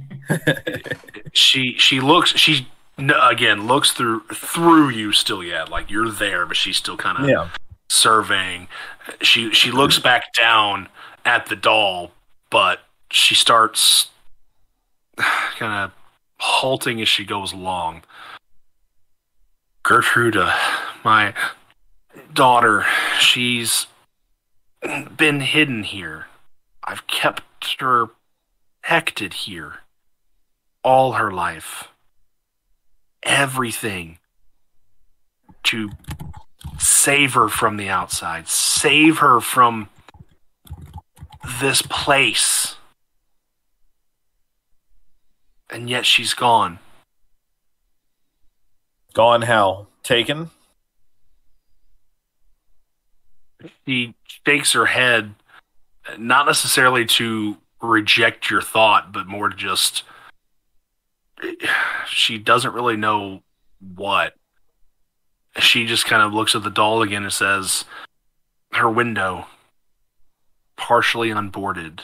She looks through you still yet, like you're there, but she's still kind of surveying. She looks back down at the doll, but she starts kind of halting as she goes along. "Gertruda, my daughter, she's been hidden here. I've kept her protected here all her life. Everything to save her from the outside, save her from this place. And yet she's gone." Gone how? Taken? She shakes her head, not necessarily to reject your thought, but more just she doesn't really know what. She just kind of looks at the doll again and says, "Her window, partially unboarded.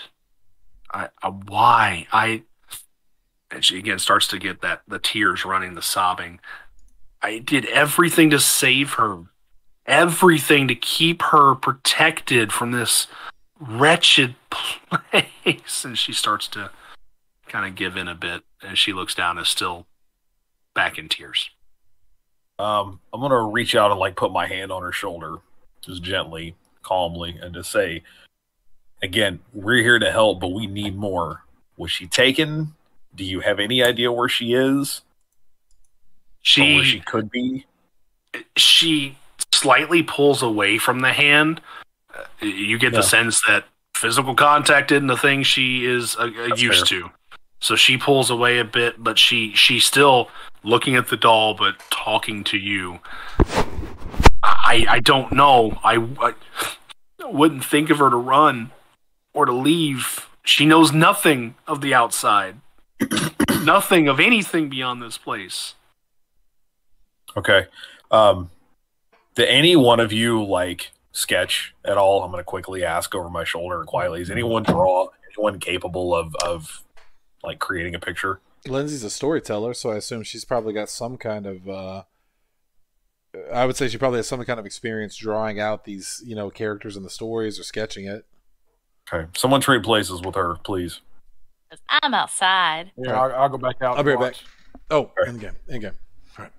Why? And she again starts to get the tears running, the sobbing. "I did everything to save her. Everything to keep her protected from this wretched place." And she starts to kind of give in a bit as she looks down, is still back in tears. I'm going to reach out and like put my hand on her shoulder, just gently, calmly, and just say, "Again, we're here to help, but we need more. Was she taken? Do you have any idea where she is? Or where she could be?" She slightly pulls away from the hand. You get the sense that physical contact isn't the thing she is used to. So she pulls away a bit, but she's still looking at the doll, but talking to you. I don't know. I wouldn't think of her to run or to leave. She knows nothing of the outside. Nothing of anything beyond this place. Okay. Did any one of you like sketch at all? I'm going to quickly ask over my shoulder quietly. Is anyone draw? Anyone capable of like creating a picture? Lindsay's a storyteller, so I assume she's probably got some kind of. I would say she probably has some kind of experience drawing out these, characters in the stories or sketching it. Okay. Someone trade places with her, please. I'm outside. Yeah, I'll go back out. I'll be right back. watch. Oh, in game. All right.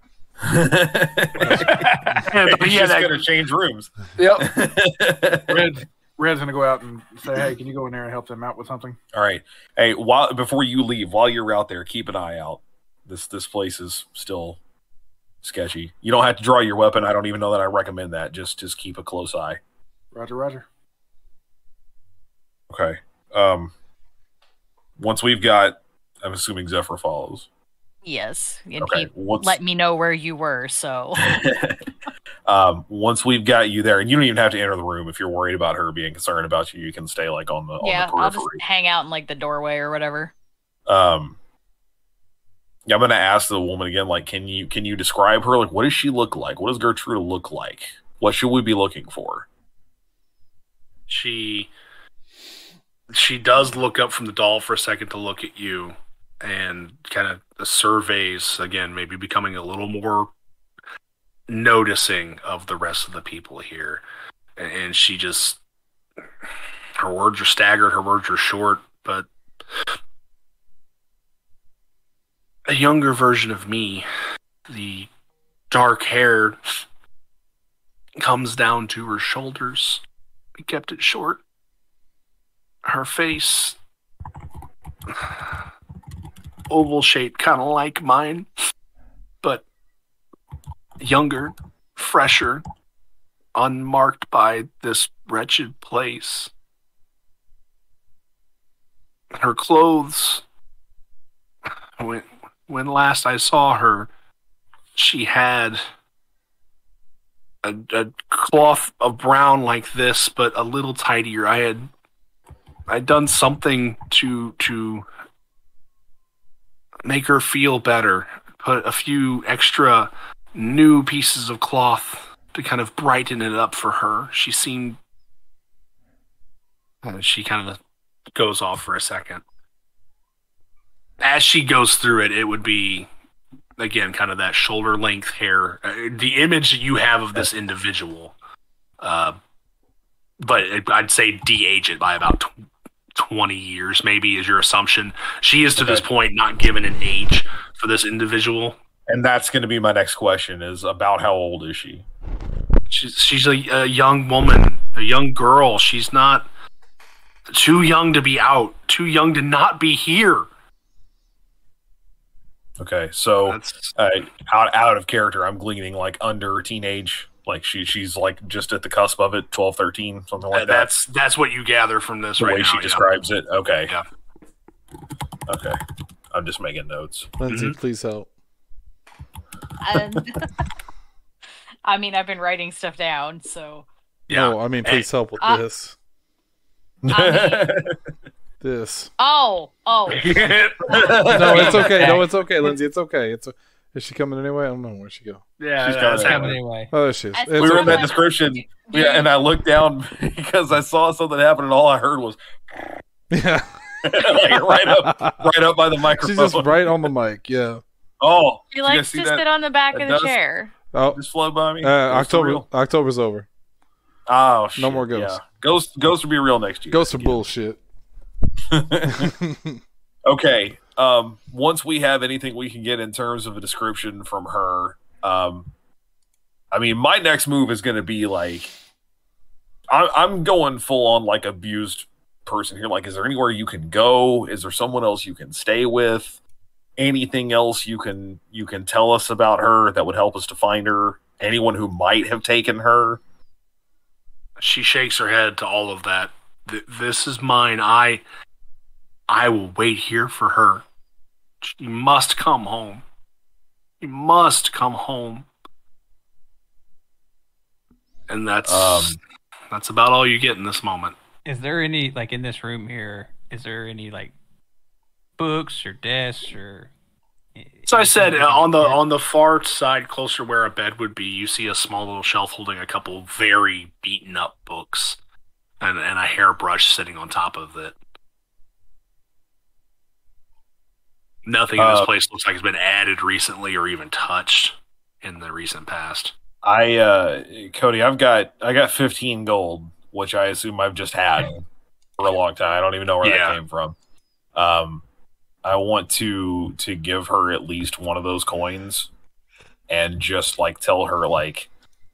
He's just going to change rooms. Yep. Red's gonna go out and say, "Hey, can you go in there and help them out with something?" All right. Hey, before you leave, while you're out there, keep an eye out. This place is still sketchy. You don't have to draw your weapon. I don't even know that I recommend that. Just keep a close eye. Roger. Okay. Once we've got, I'm assuming Zephyr follows. Yes, and Okay, he let me know where you were. So once we've got you there, and you don't even have to enter the room if you're worried about her being concerned about you. You can stay like on the I'll periphery. just hang out in like the doorway or whatever. I'm going to ask the woman again. Like, can you describe her? Like, what does she look like? What does Gertrude look like? What should we be looking for? She does look up from the doll for a second to look at you, and kind of surveys again, maybe becoming a little more noticing of the rest of the people here. And she just, her words are staggered, her words are short, but a younger version of me, the dark hair comes down to her shoulders. We kept it short. Her face, oval shaped, kind of like mine, but younger, fresher, unmarked by this wretched place. Her clothes, when last I saw her, she had a cloth of brown like this, but a little tidier. I'd done something to make her feel better. Put a few extra new pieces of cloth to kind of brighten it up for her. She seemed... she kind of goes off for a second. As she goes through it, it would be, again, kind of that shoulder-length hair. The image that you have of this individual. But I'd say de-age it by about 20 years, maybe, is your assumption. She is, to this point, not given an age for this individual. And that's going to be my next question, is about how old is she? She's a young woman, a young girl. She's not too young to be out, too young to not be here. Okay, so out of character, I'm gleaning like under teenage, like she's like just at the cusp of it, 12, 13, something like that. That's what you gather from this right now. The way she describes it. Okay. Yeah. Okay. I'm just making notes. Lindsay, please help. I mean, I've been writing stuff down, so. Yeah. No, I mean, please help with this. This. Oh. No, it's okay. No, it's okay, Lindsay. It's okay. Is she coming anyway? I don't know where she go. Yeah, she's coming anyway. Oh, there she is. We were in that description, and I looked down because I saw something happen, and all I heard was, yeah, like right up by the microphone. She's just right on the mic. Yeah. Oh, she likes to sit on the back of the chair. Oh, just flow by me. October's over. Oh, shit. No more ghosts. Yeah. Ghosts will be real next year. Ghosts are bullshit. Okay. Once we have anything we can get in terms of a description from her, I mean, my next move is going to be like, I'm going full on like abused person here. Like, is there anywhere you can go? Is there someone else you can stay with? Anything else you can tell us about her that would help us to find her? Anyone who might have taken her? She shakes her head to all of that. This is mine. I will wait here for her. She must come home. She must come home. And that's about all you get in this moment. Is there any, like, in this room here, is there any, like, books or desks or... So I said, on the far side, closer where a bed would be, you see a small little shelf holding a couple very beaten up books and a hairbrush sitting on top of it. Nothing in this place looks like it's been added recently or even touched in the recent past. Cody, I got 15 gold, which I assume I've just had for a long time. I don't even know where that came from. I want to give her at least one of those coins and just like tell her, like,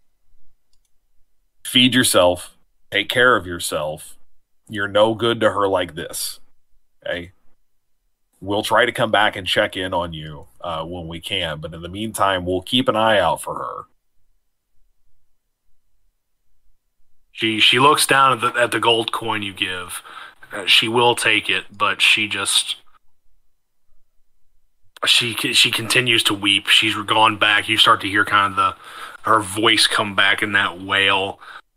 feed yourself, take care of yourself. You're no good to her like this. Okay? We'll try to come back and check in on you when we can, but in the meantime, we'll keep an eye out for her. She looks down at the gold coin you give. She will take it, but she continues to weep. She's gone back. You start to hear kind of her voice come back in that wail.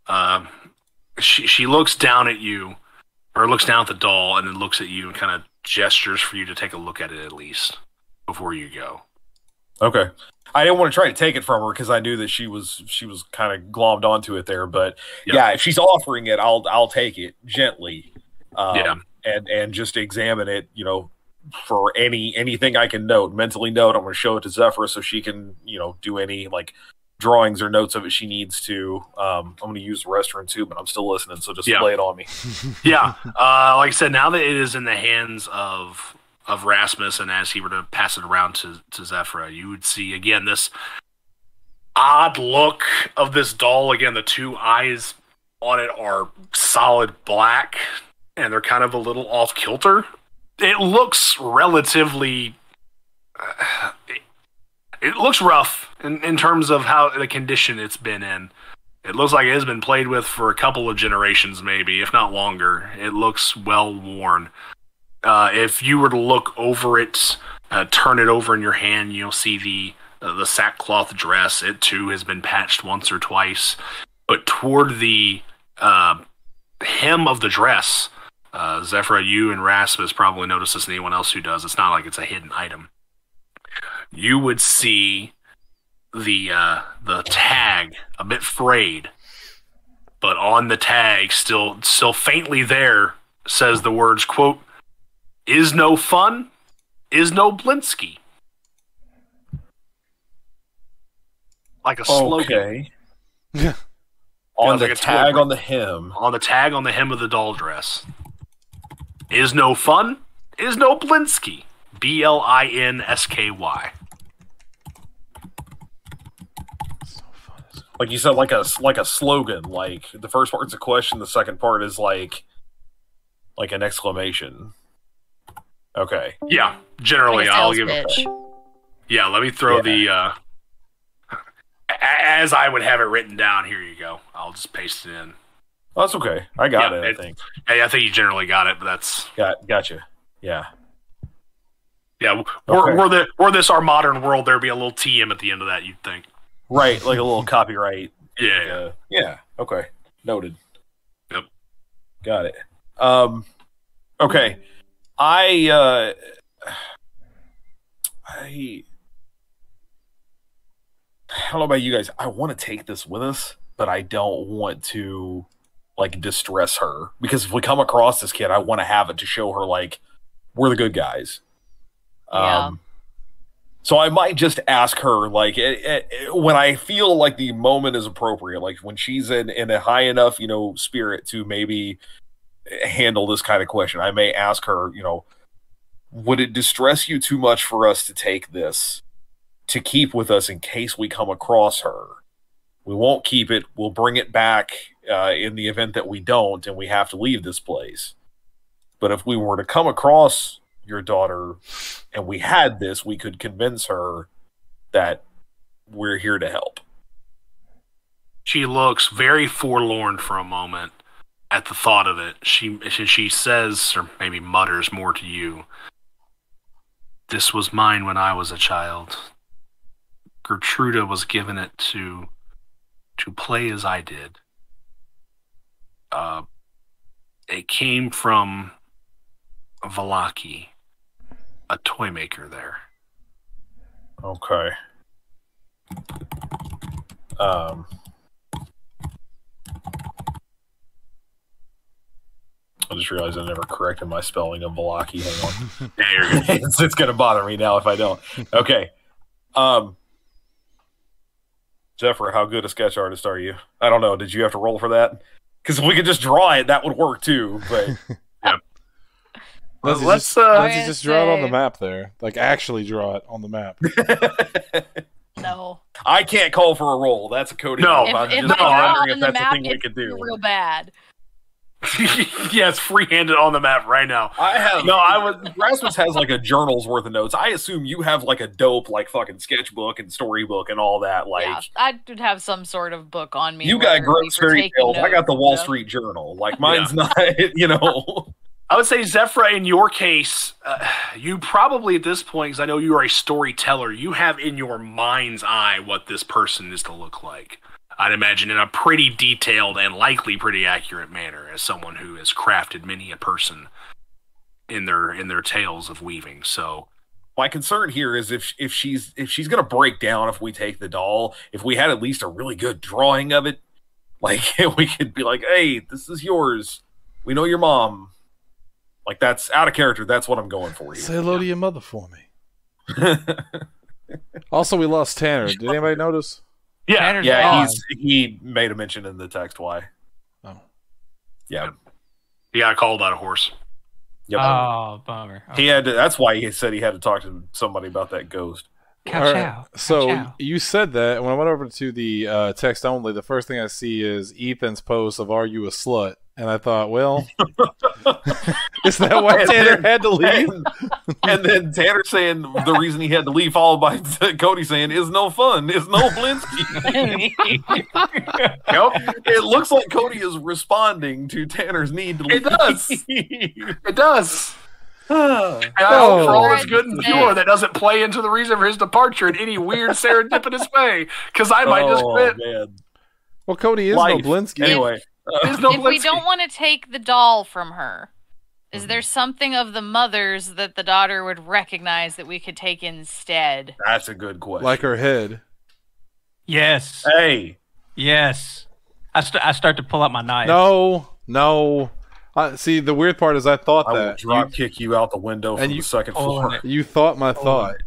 She looks down at you, or looks down at the doll, and then looks at you and kind of gestures for you to take a look at it at least before you go. Okay. I didn't want to try to take it from her because I knew that she was kind of glommed onto it there. But yeah, if she's offering it, I'll take it gently. And just examine it, for anything I can mentally note. I'm going to show it to Zephyr so she can, do any like drawings or notes of it she needs to. I'm going to use the restroom too, but I'm still listening, so just lay it on me. Like I said, now that it is in the hands of Rasmus, and as he were to pass it around to Zephyr, you would see again this odd look of this doll. Again, the two eyes on it are solid black, and they're kind of a little off kilter. It looks relatively... it looks rough in terms of how the condition it's been in. It looks like it has been played with for a couple of generations, maybe, if not longer. It looks well worn. If you were to look over it, turn it over in your hand, you'll see the sackcloth dress. It, too, has been patched once or twice. But toward the hem of the dress... Zephyr, you and Rasmus probably notice this, and anyone else who does. It's not like it's a hidden item. You would see the tag a bit frayed, but on the tag, still faintly there, says the words, quote, "Is no fun, is no Blinsky." Like a slogan. Okay. On the tag on the hem. On the tag on the hem of the doll dress. Is no fun, is no Blinsky. BLINSKY. Like you said, like a slogan. Like the first part's a question, the second part is like an exclamation. Okay. Yeah, generally like I'll give pitch. Yeah, let me throw the as I would have it written down. Here you go. I'll just paste it in. Oh, that's okay. I got it, I think. Hey, I think you generally got it, but that's... Gotcha. Yeah. Yeah, were this our modern world, there'd be a little TM at the end of that, you'd think. Right, like a little copyright. Yeah. Yeah, okay. Noted. Yep. Got it. Okay. I don't know about you guys. I want to take this with us, but I don't want to... like distress her, because if we come across this kid, I want to have it to show her like we're the good guys. So I might just ask her like when I feel like the moment is appropriate, like when she's in a high enough spirit to maybe handle this kind of question. I may ask her, would it distress you too much for us to take this to keep with us in case we come across her? We won't keep it. We'll bring it back in the event that we don't and we have to leave this place. But if we were to come across your daughter and we had this, we could convince her that we're here to help. She looks very forlorn for a moment at the thought of it. She says, or maybe mutters more to you, "This was mine when I was a child. Gertruda was given it to to play as I did, it came from Valaki, a toy maker there. Okay. I just realized I never corrected my spelling of Valaki. Hang on. Yeah, you're good. It's going to bother me now if I don't. Okay. Zephyr, how good a sketch artist are you? I don't know. Did you have to roll for that? Because if we could just draw it, that would work too. But yeah. Let's just draw it on the map there. Like, actually draw it on the map. No. I can't call for a roll. That's a Cody. No. If I'm I just draw wondering on if the that's a map, thing we it's could do. real bad. Yeah, it's free-handed on the map right now. Rasmus has like a journal's worth of notes. I assume you have like a dope like fucking sketchbook and storybook and all that. Like, Yeah, I would have some sort of book on me. you got where gross we were fairy taking tales. I got the notes Wall and stuff. Street Journal. Like, mine's not. You know. I would say, Zephyra, in your case, you probably at this point, because I know you are a storyteller, you have in your mind's eye what this person is to look like. I'd imagine in a pretty detailed and likely pretty accurate manner, as someone who has crafted many a person in their tales of weaving. So, my concern here is if she's gonna break down if we take the doll, if we had at least a really good drawing of it, like we could be like, hey, this is yours. We know your mom. Like, that's out of character. That's what I'm going for here. Say hello to your mother for me. Also, we lost Tanner. Did anybody notice? yeah, Tanner's Yeah, gone. he made a mention in the text why. Oh. Yeah. he got called out a horse. Yep. Oh, bummer. He had to, that's why he said he had to talk to somebody about that ghost. Cow All right, chow. so Cow chow. you said that. When I went over to the text only, the first thing I see is Ethan's post of "Are you a slut?" And I thought, well, is that why Tanner had to leave? And then Tanner saying the reason he had to leave, followed by Cody saying, "Is no fun, is no Blinsky." Yep, It looks like Cody is responding to Tanner's need to leave. it does. It does. And I Oh. hope for all it's good and pure that doesn't play into the reason for his departure in any weird serendipitous way, because I might just quit. Man. Well, Cody is Life. no Blinsky. Anyway, There's no If we Blinsky. don't want to take the doll from her, is there something of the mother's that the daughter would recognize that we could take instead? that's a good question. Like her head. Yes. Hey, Yes. I start to pull out my knife. No. See, the weird part is I thought I will that. drop kick you out the window from and the you- second Pulling floor. it. You thought my thought.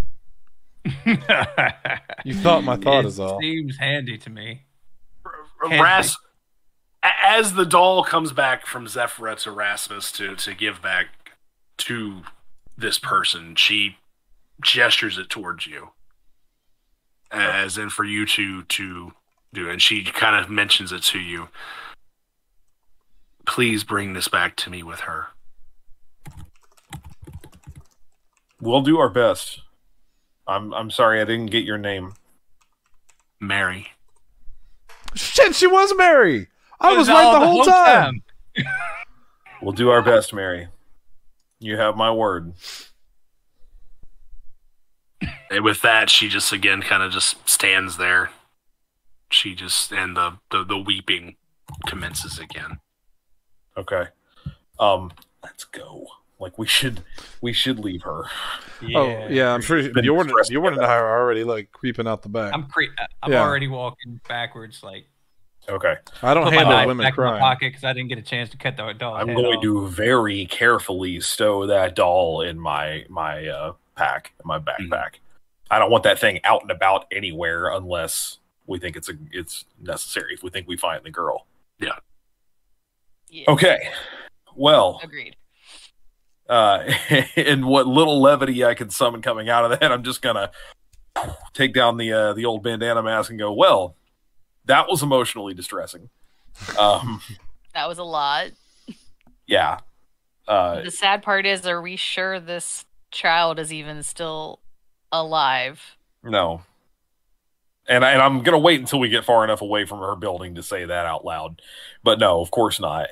You thought my thought It is all. seems handy to me. Ras, as the doll comes back from Zephyra to Rasmus to give back to this person, she gestures it towards you, as in for you to do, and she kind of mentions it to you. Please bring this back to me with her. We'll do our best. I'm sorry I didn't get your name. Mary. Shit, she was Mary. I It was right all the whole time. We'll do our best, Mary. You have my word. And with that, she just again kind of just stands there. She just, and the weeping commences again. Okay. Let's go. Like we should leave her. Oh yeah, I'm pretty. Been Jordan stressing and I are already like creeping out the back. I'm Yeah. already walking backwards. Like, Okay. I don't put my handle knife women back in my crying. pocket because I didn't get a chance to cut the doll's I'm head going off. to very carefully stow that doll in my pack, in my backpack. I don't want that thing out and about anywhere unless we think it's necessary. If we think we find the girl. Yeah. Okay. Well, Agreed. in what little levity I can summon coming out of that, I'm just gonna take down the old bandana mask and go, well, that was emotionally distressing. That was a lot. Yeah. The sad part is, are we sure this child is even still alive? No. And I'm going to wait until we get far enough away from her building to say that out loud. But no, of course not.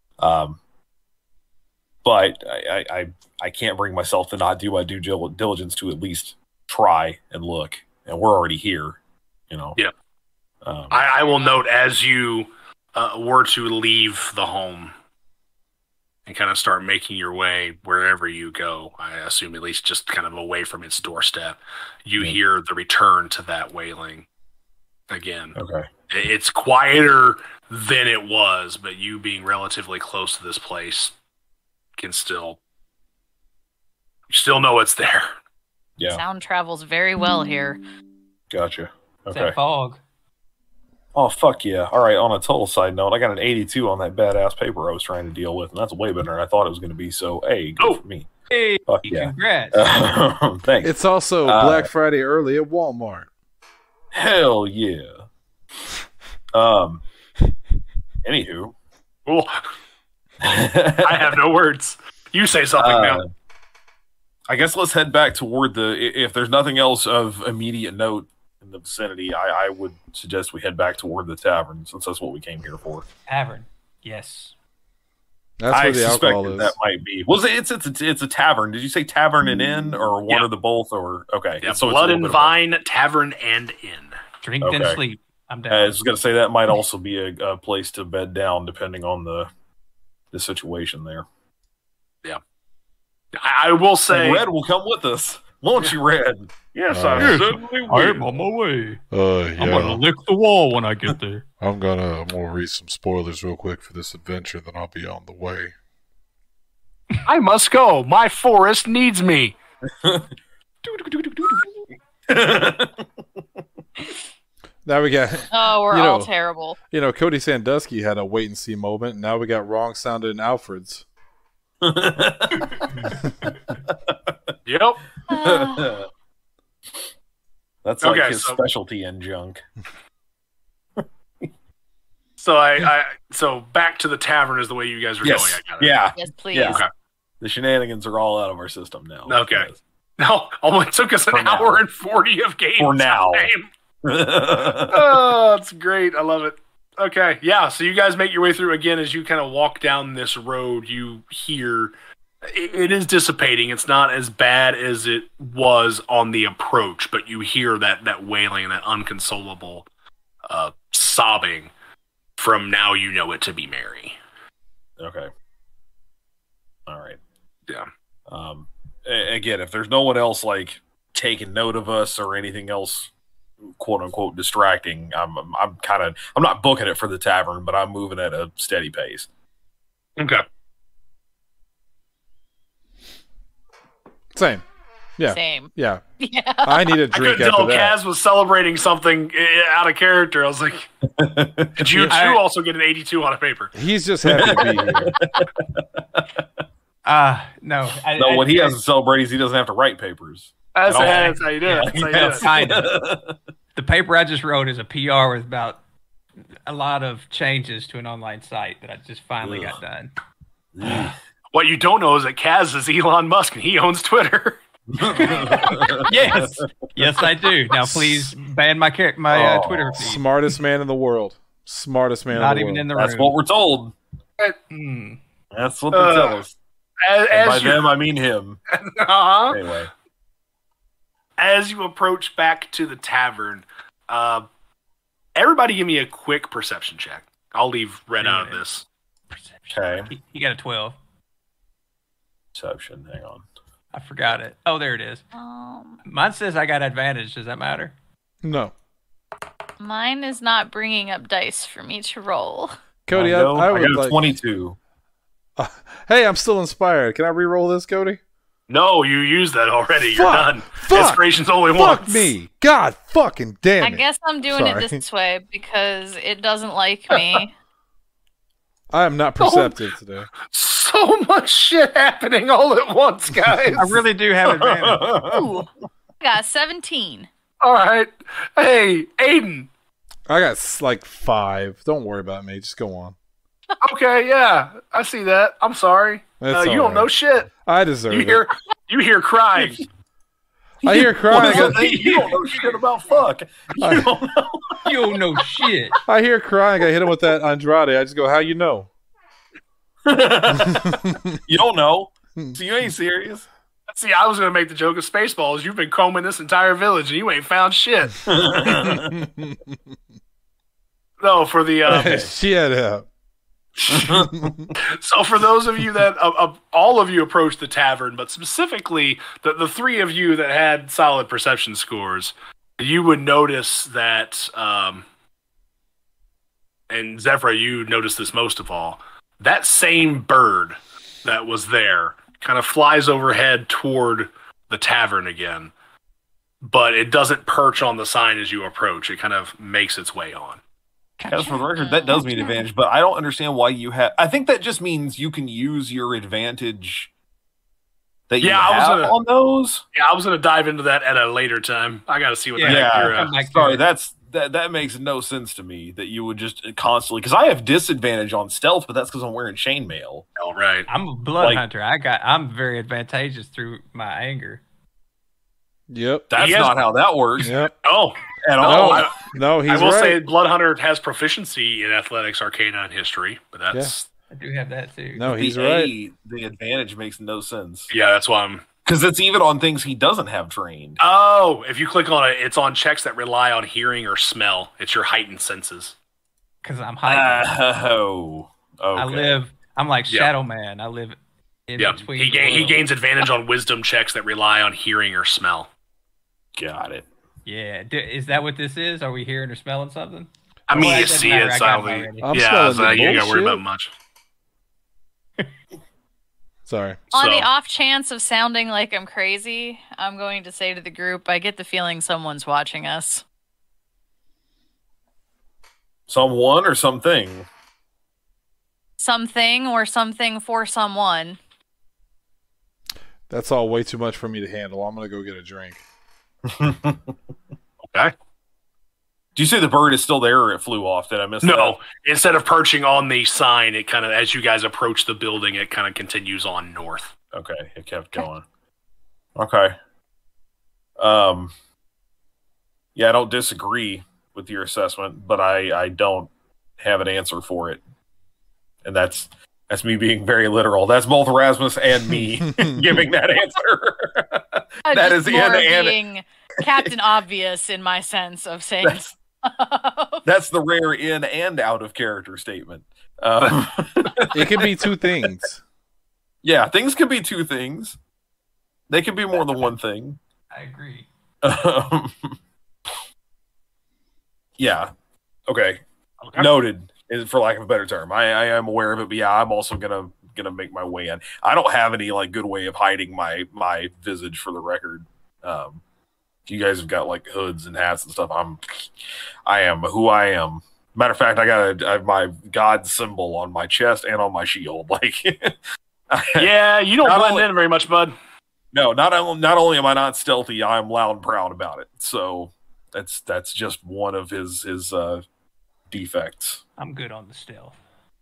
But I can't bring myself to not do my due diligence to at least try and look. And we're already here, you know. Yeah. I will note as you were to leave the home and kind of start making your way wherever you go, I assume at least just kind of away from its doorstep, you hear the return to that wailing again. Okay. It's quieter than it was, but you being relatively close to this place can still know it's there. Yeah. Sound travels very well here. Gotcha. It's Okay. that fog. Oh, fuck yeah. All right, on a total side note, I got an 82 on that badass paper I was trying to deal with, and that's way better than I thought it was going to be, so, hey, good for me. Hey, Fuck yeah. congrats. Thanks. It's also Black Friday early at Walmart. Hell yeah. Anywho. Cool. I have no words. You say something now. I guess let's head back toward if there's nothing else of immediate note in the vicinity, I would suggest we head back toward the tavern, since that's what we came here for. Tavern. Yes. That's where the alcohol is. That might be. It's a tavern. Did you say tavern and inn, or one of the both? Or okay, Yeah, so Blood and Vine, Tavern and Inn. Drink and sleep. I'm down. I was going to say that might also be a place to bed down, depending on the situation there. Yeah, I will say, and Red will come with us, won't you, Red? Yes, I certainly will. I'm on my way. Yeah. I'm gonna lick the wall when I get there. I'm gonna read some spoilers real quick for this adventure, then I'll be on the way. I must go. My forest needs me. Now we got. Oh, we're all terrible. Cody Sandusky had a wait and see moment, and now we got wrong sounding Alfred's. Yep. That's like his specialty in junk. So back to the tavern is the way you guys are going. I got it. Yeah. Yes, please. Yeah. Okay. The shenanigans are all out of our system now. Okay. No, only took us an hour and 40 of games. For now. Oh, that's great. I love it. Okay, yeah, so you guys make your way through again. As you kind of walk down this road, you hear it is dissipating. It's not as bad as it was on the approach, but you hear that wailing, that unconsolable sobbing from now you know it to be Mary. Okay. All right. Yeah. Again, if there's no one else like taking note of us or anything else, quote unquote, distracting, I'm not booking it for the tavern, but I'm moving at a steady pace. Okay. Same. Yeah. Same. Yeah. Yeah. I need a drink I couldn't tell after that. Kaz was celebrating something out of character. I was like, did you also get an 82 on a paper? He's just happy to be here. No. No, what he has to celebrate is he doesn't have to write papers. That's how you do it. That's how you do it. Kind of. The paper I just wrote is a PR with about a lot of changes to an online site that I just finally got done. What you don't know is that Kaz is Elon Musk and he owns Twitter. Yes, I do. Now, please ban my Twitter feed. Smartest man in the world. Smartest man. Not in the even world. in the room. That's what we're told. That's what they tell us. And by them, I mean him. Anyway. As you approach back to the tavern, everybody give me a quick perception check. I'll leave Red out of this. Okay. He got a 12. Perception. Hang on. I forgot it. Oh, there it is. Mine says I got advantage. Does that matter? No. Mine is not bringing up dice for me to roll. Cody, I got would 22. Hey, I'm still inspired. Can I re-roll this, Cody? No, you used that already. You're done. Fuck, Inspiration's only once. Fuck me. God fucking damn it. I guess I'm doing it this way because it doesn't like me. I am not perceptive today. So much shit happening all at once, guys. I really do have advantage. Ooh, I got 17. All right. Hey, Aiden. I got like 5. Don't worry about me. Just go on. Okay, yeah. I see that. I'm sorry. You don't know shit. I deserve it. You hear crying. I hear crying. You don't know shit about fuck. You don't know shit. I hear crying. I hit him with that Andrade. I just go, how you know? You don't know. So you ain't serious. See, I was going to make the joke of Spaceballs. You've been combing this entire village and you ain't found shit. No, for the Shut up. So for those of you that all of you approached the tavern, but specifically the three of you that had solid perception scores, you would notice that, and Zephyr, you noticed this most of all, that same bird that was there kind of flies overhead toward the tavern again, but it doesn't perch on the sign as you approach. It kind of makes its way on. As for the record, that does mean advantage, but I don't understand why you have. I think that just means you can use your advantage that you have on those. Yeah, I was going to dive into that at a later time. I got to see what the heck you're. Sorry, that makes no sense to me that you would just constantly, because I have disadvantage on stealth, but that's because I'm wearing chainmail. All right, I'm a blood hunter. I'm very advantageous through my anger. Yep, that's not how that works. Yep. Oh. At all. No, he's right. I will say Blood Hunter has proficiency in athletics, arcana, and history, but that's... I do have that too. No, he's right. The advantage makes no sense. Yeah, that's why I'm... Because it's even on things he doesn't have trained. Oh, if you click on it, it's on checks that rely on hearing or smell. It's your heightened senses. Because I'm heightened. Oh, okay. I'm like Shadow Man. I live in between. He gains advantage on wisdom checks that rely on hearing or smell. Got it. Yeah, is that what this is? Are we hearing or smelling something? I mean, you see it, so you ain't got to worry about much. Sorry. On the off chance of sounding like I'm crazy, I'm going to say to the group, I get the feeling someone's watching us. Someone or something? Something or something for someone. That's all way too much for me to handle. I'm going to go get a drink. Okay. Do you say the bird is still there or it flew off? Did I miss that? No. Instead of perching on the sign, it kind of, as you guys approach the building, it kind of continues on north. Okay. It kept going. Okay. Yeah, I don't disagree with your assessment, but I don't have an answer for it. And that's me being very literal. That's both Erasmus and me giving that answer. That is being Captain Obvious in my sense of saying that's the rare in and out of character statement. It can be two things. Yeah, things can be two things. They can be more than one thing. I agree. Yeah. Okay. Noted, for lack of a better term. I am aware of it, but yeah, I'm also gonna make my way in. I don't have any good way of hiding my visage, for the record. You guys have got hoods and hats and stuff. I am who I am. Matter of fact, I have my god symbol on my chest and on my shield. Yeah, you don't blend in very much, bud. No, not only am I not stealthy, I'm loud and proud about it. So that's just one of his defects. I'm good on the stealth.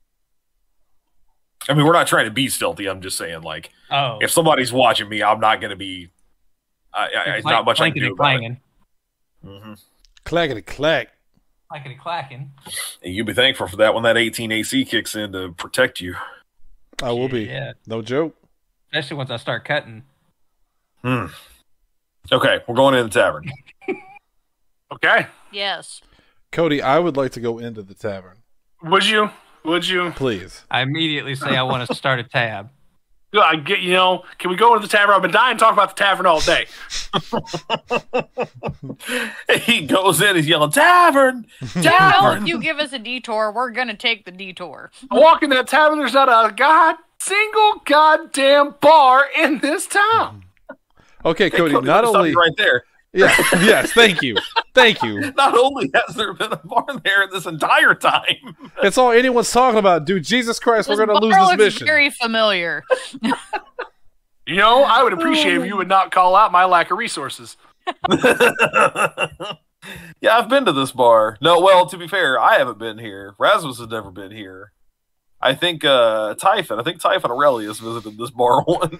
I mean, we're not trying to be stealthy. I'm just saying, if somebody's watching me, I'm not going to be. Not much I can do about it. Mm-hmm. Clackety clack. Clackety clacking. And you'll be thankful for that when that 18 AC kicks in to protect you. I will be. Yeah. No joke. Especially once I start cutting. Okay, we're going in the tavern. Okay. Yes. Cody, I would like to go into the tavern. Would you? Please. I immediately say I want to start a tab. I get, can we go into the tavern? I've been dying to talk about the tavern all day. He goes in, he's yelling, "Tavern! Tavern!" You give us a detour, we're going to take the detour. I walk in that tavern, there's not a single goddamn bar in this town. Okay, Cody, not only... right there. Yeah, yes, thank you. Not only has there been a bar there this entire time. It's all anyone's talking about, dude. Jesus Christ, we're going to lose this mission. Very familiar. I would appreciate if you would not call out my lack of resources. Yeah, I've been to this bar. No, well, to be fair, I haven't been here. Rasmus has never been here. I think Typhon Aurelius visited this bar once.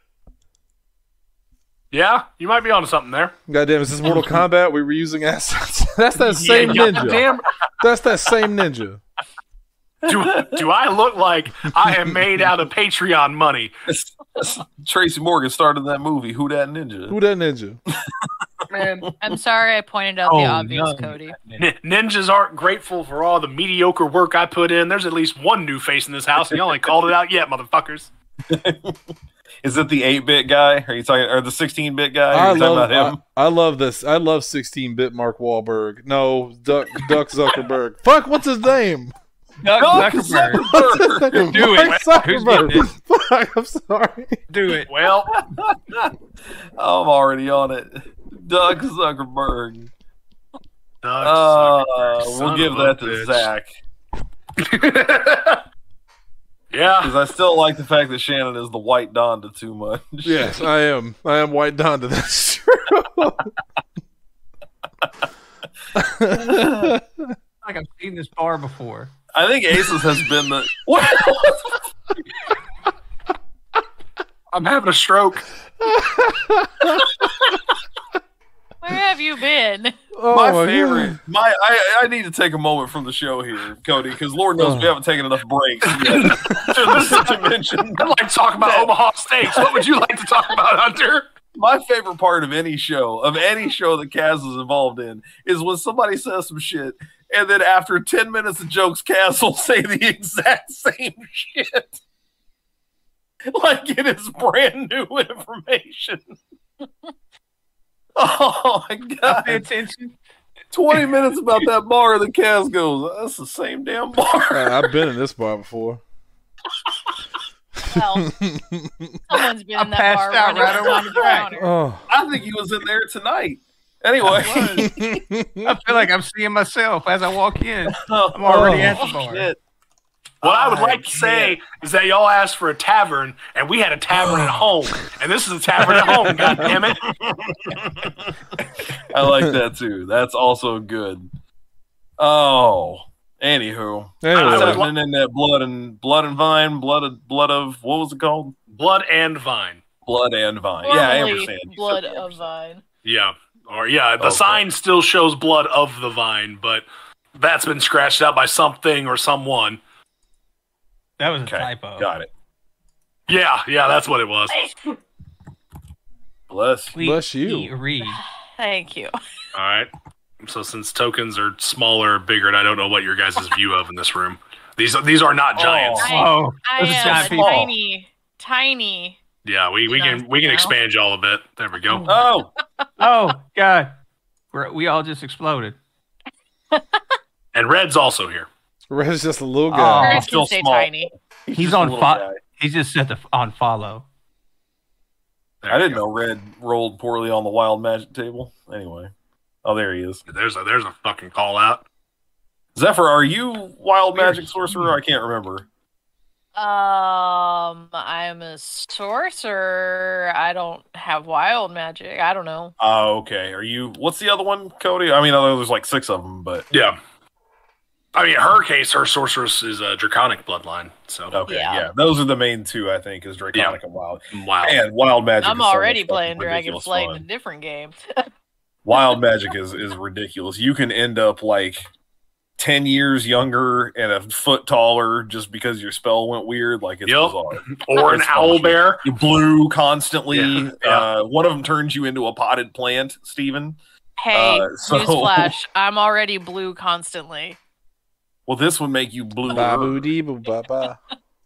Yeah, you might be onto something there. Goddamn, is this Mortal Kombat? We were using assets. That's that same ninja. Damn. That's that same ninja. Do I look like I am made out of Patreon money? Tracy Morgan started that movie, Who Dat Ninja? Who That Ninja? man. I'm sorry I pointed out the obvious, none. Cody. Ninjas aren't grateful for all the mediocre work I put in. There's at least one new face in this house, and y'all ain't called it out yet, motherfuckers. Is it the 8-bit guy? Are you talking, or the 16-bit guy? Are you talking about him? I love this. I love 16-bit Mark Wahlberg. No, Duck Zuckerberg. Fuck, what's his name? Doug Zuckerberg. Do it. Mark Zuckerberg. Fuck, I'm sorry. Do it. Well, I'm already on it. Doug Zuckerberg. We'll give that to Zach. Yeah. Because I still like the fact that Shannon is the white Donda too much. Yes, I am. I am white Donda. That's true. Like I've seen this bar before. I think Aces has been the... What? I'm having a stroke. Where have you been? Oh, my favorite. I need to take a moment from the show here, Cody, because Lord knows we haven't taken enough breaks yet to mention. I'd like to talk about Omaha Steaks. What would you like to talk about, Hunter? My favorite part of any show that Kaz is involved in, is when somebody says some shit, and then after 10 minutes of jokes, Kaz will say the exact same shit. Like it is brand new information. Oh my god. Pay attention. 20 minutes about that bar, the Kaz goes, that's the same damn bar. I've been in this bar before. Well, someone's been in that passed bar out running right around the counter. Oh. I think he was in there tonight. Anyway. I feel like I'm seeing myself as I walk in. I'm already at the bar. Shit. What I would like to say is that y'all asked for a tavern, and we had a tavern at home, and this is a tavern at home. God damn it! I like that too. That's also good. Oh, anywho, what's happening in that blood and vine, blood of what was it called? Blood and Vine. Blood and Vine. Yeah, I understand. Blood of Vine. Yeah, the sign still shows Blood of the Vine, but that's been scratched out by something or someone. That was a typo. Got it. Yeah, that's what it was. Bless you. Read. Thank you. All right. So since tokens are smaller, bigger, and I don't know what your guys' view of in this room. These are not giants. I this is am giant tiny. Yeah, we can expand y'all a bit. There we go. Oh, God. We all just exploded. And Red's also here. Red's just a little guy. Red can stay tiny. He's on follow. He's just set on follow. I didn't know Red rolled poorly on the wild magic table. Anyway. Oh, there he is. There's a fucking call out. Zephyr, are you wild magic sorcerer? I can't remember. I'm a sorcerer. I don't have wild magic. I don't know. Oh, okay. What's the other one, Cody? I mean, I know there's like 6 of them, but yeah. I mean, in her case, her sorceress is a draconic bloodline. So okay, yeah. Those are the main 2, I think, is draconic and wild. Wow. And wild magic. I'm already playing Dragonflame in different games. Wild magic is ridiculous. You can end up like 10 years younger and a foot taller just because your spell went weird. Like it's bizarre. Or an owl bear. You blue constantly. Yeah. One of them turns you into a potted plant, Steven. Hey, newsflash. I'm already blue constantly. Well, this would make you blue. Ba-boo-dee-boo-ba-ba.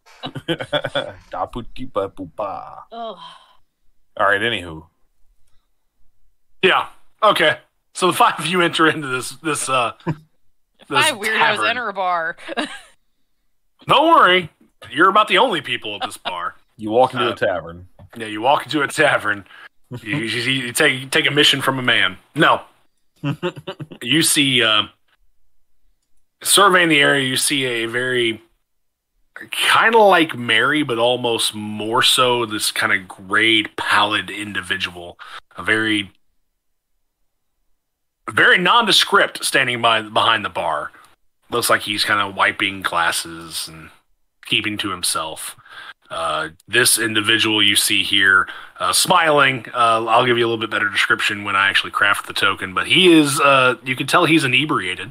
Da-boo-dee-ba-boo-ba. All right, anywho. Yeah. Okay. So the 5 of you enter into this 5 weirdos enter a bar. Don't worry. You're about the only people at this bar. You walk into a tavern. Yeah, you walk into a tavern. You take a mission from a man. No. You see, surveying the area, you see a very kind of like Mary, but almost more so this kind of grayed, pallid individual. A very nondescript standing behind the bar. Looks like he's kind of wiping glasses and keeping to himself. This individual you see here, smiling. I'll give you a little bit better description when I actually craft the token, but he is, you can tell he's inebriated.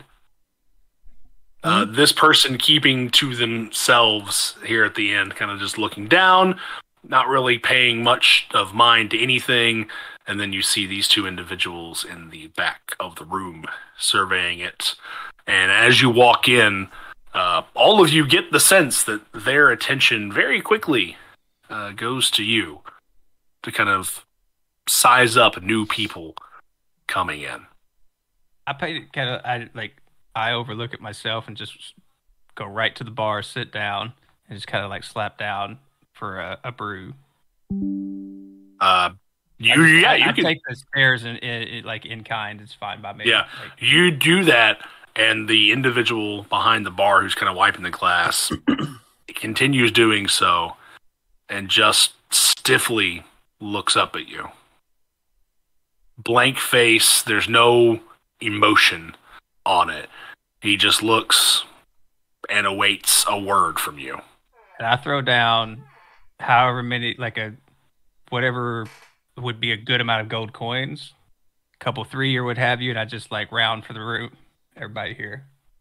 This person keeping to themselves here at the end, kind of just looking down, not really paying much of mind to anything. And then you see these two individuals in the back of the room surveying it. And as you walk in, all of you get the sense that their attention very quickly goes to you to kind of size up new people coming in. I overlook it myself and just go right to the bar, sit down, and just kind of like slap down for a brew. You can take the spares in kind. It's fine by me. Yeah, you do that, and the individual behind the bar who's kind of wiping the glass continues doing so, and just stiffly looks up at you. Blank face. There's no emotion on it. He just looks and awaits a word from you. And I throw down however many, whatever would be a good amount of gold coins, a couple 3 or what have you, and I just round for the room. Everybody here.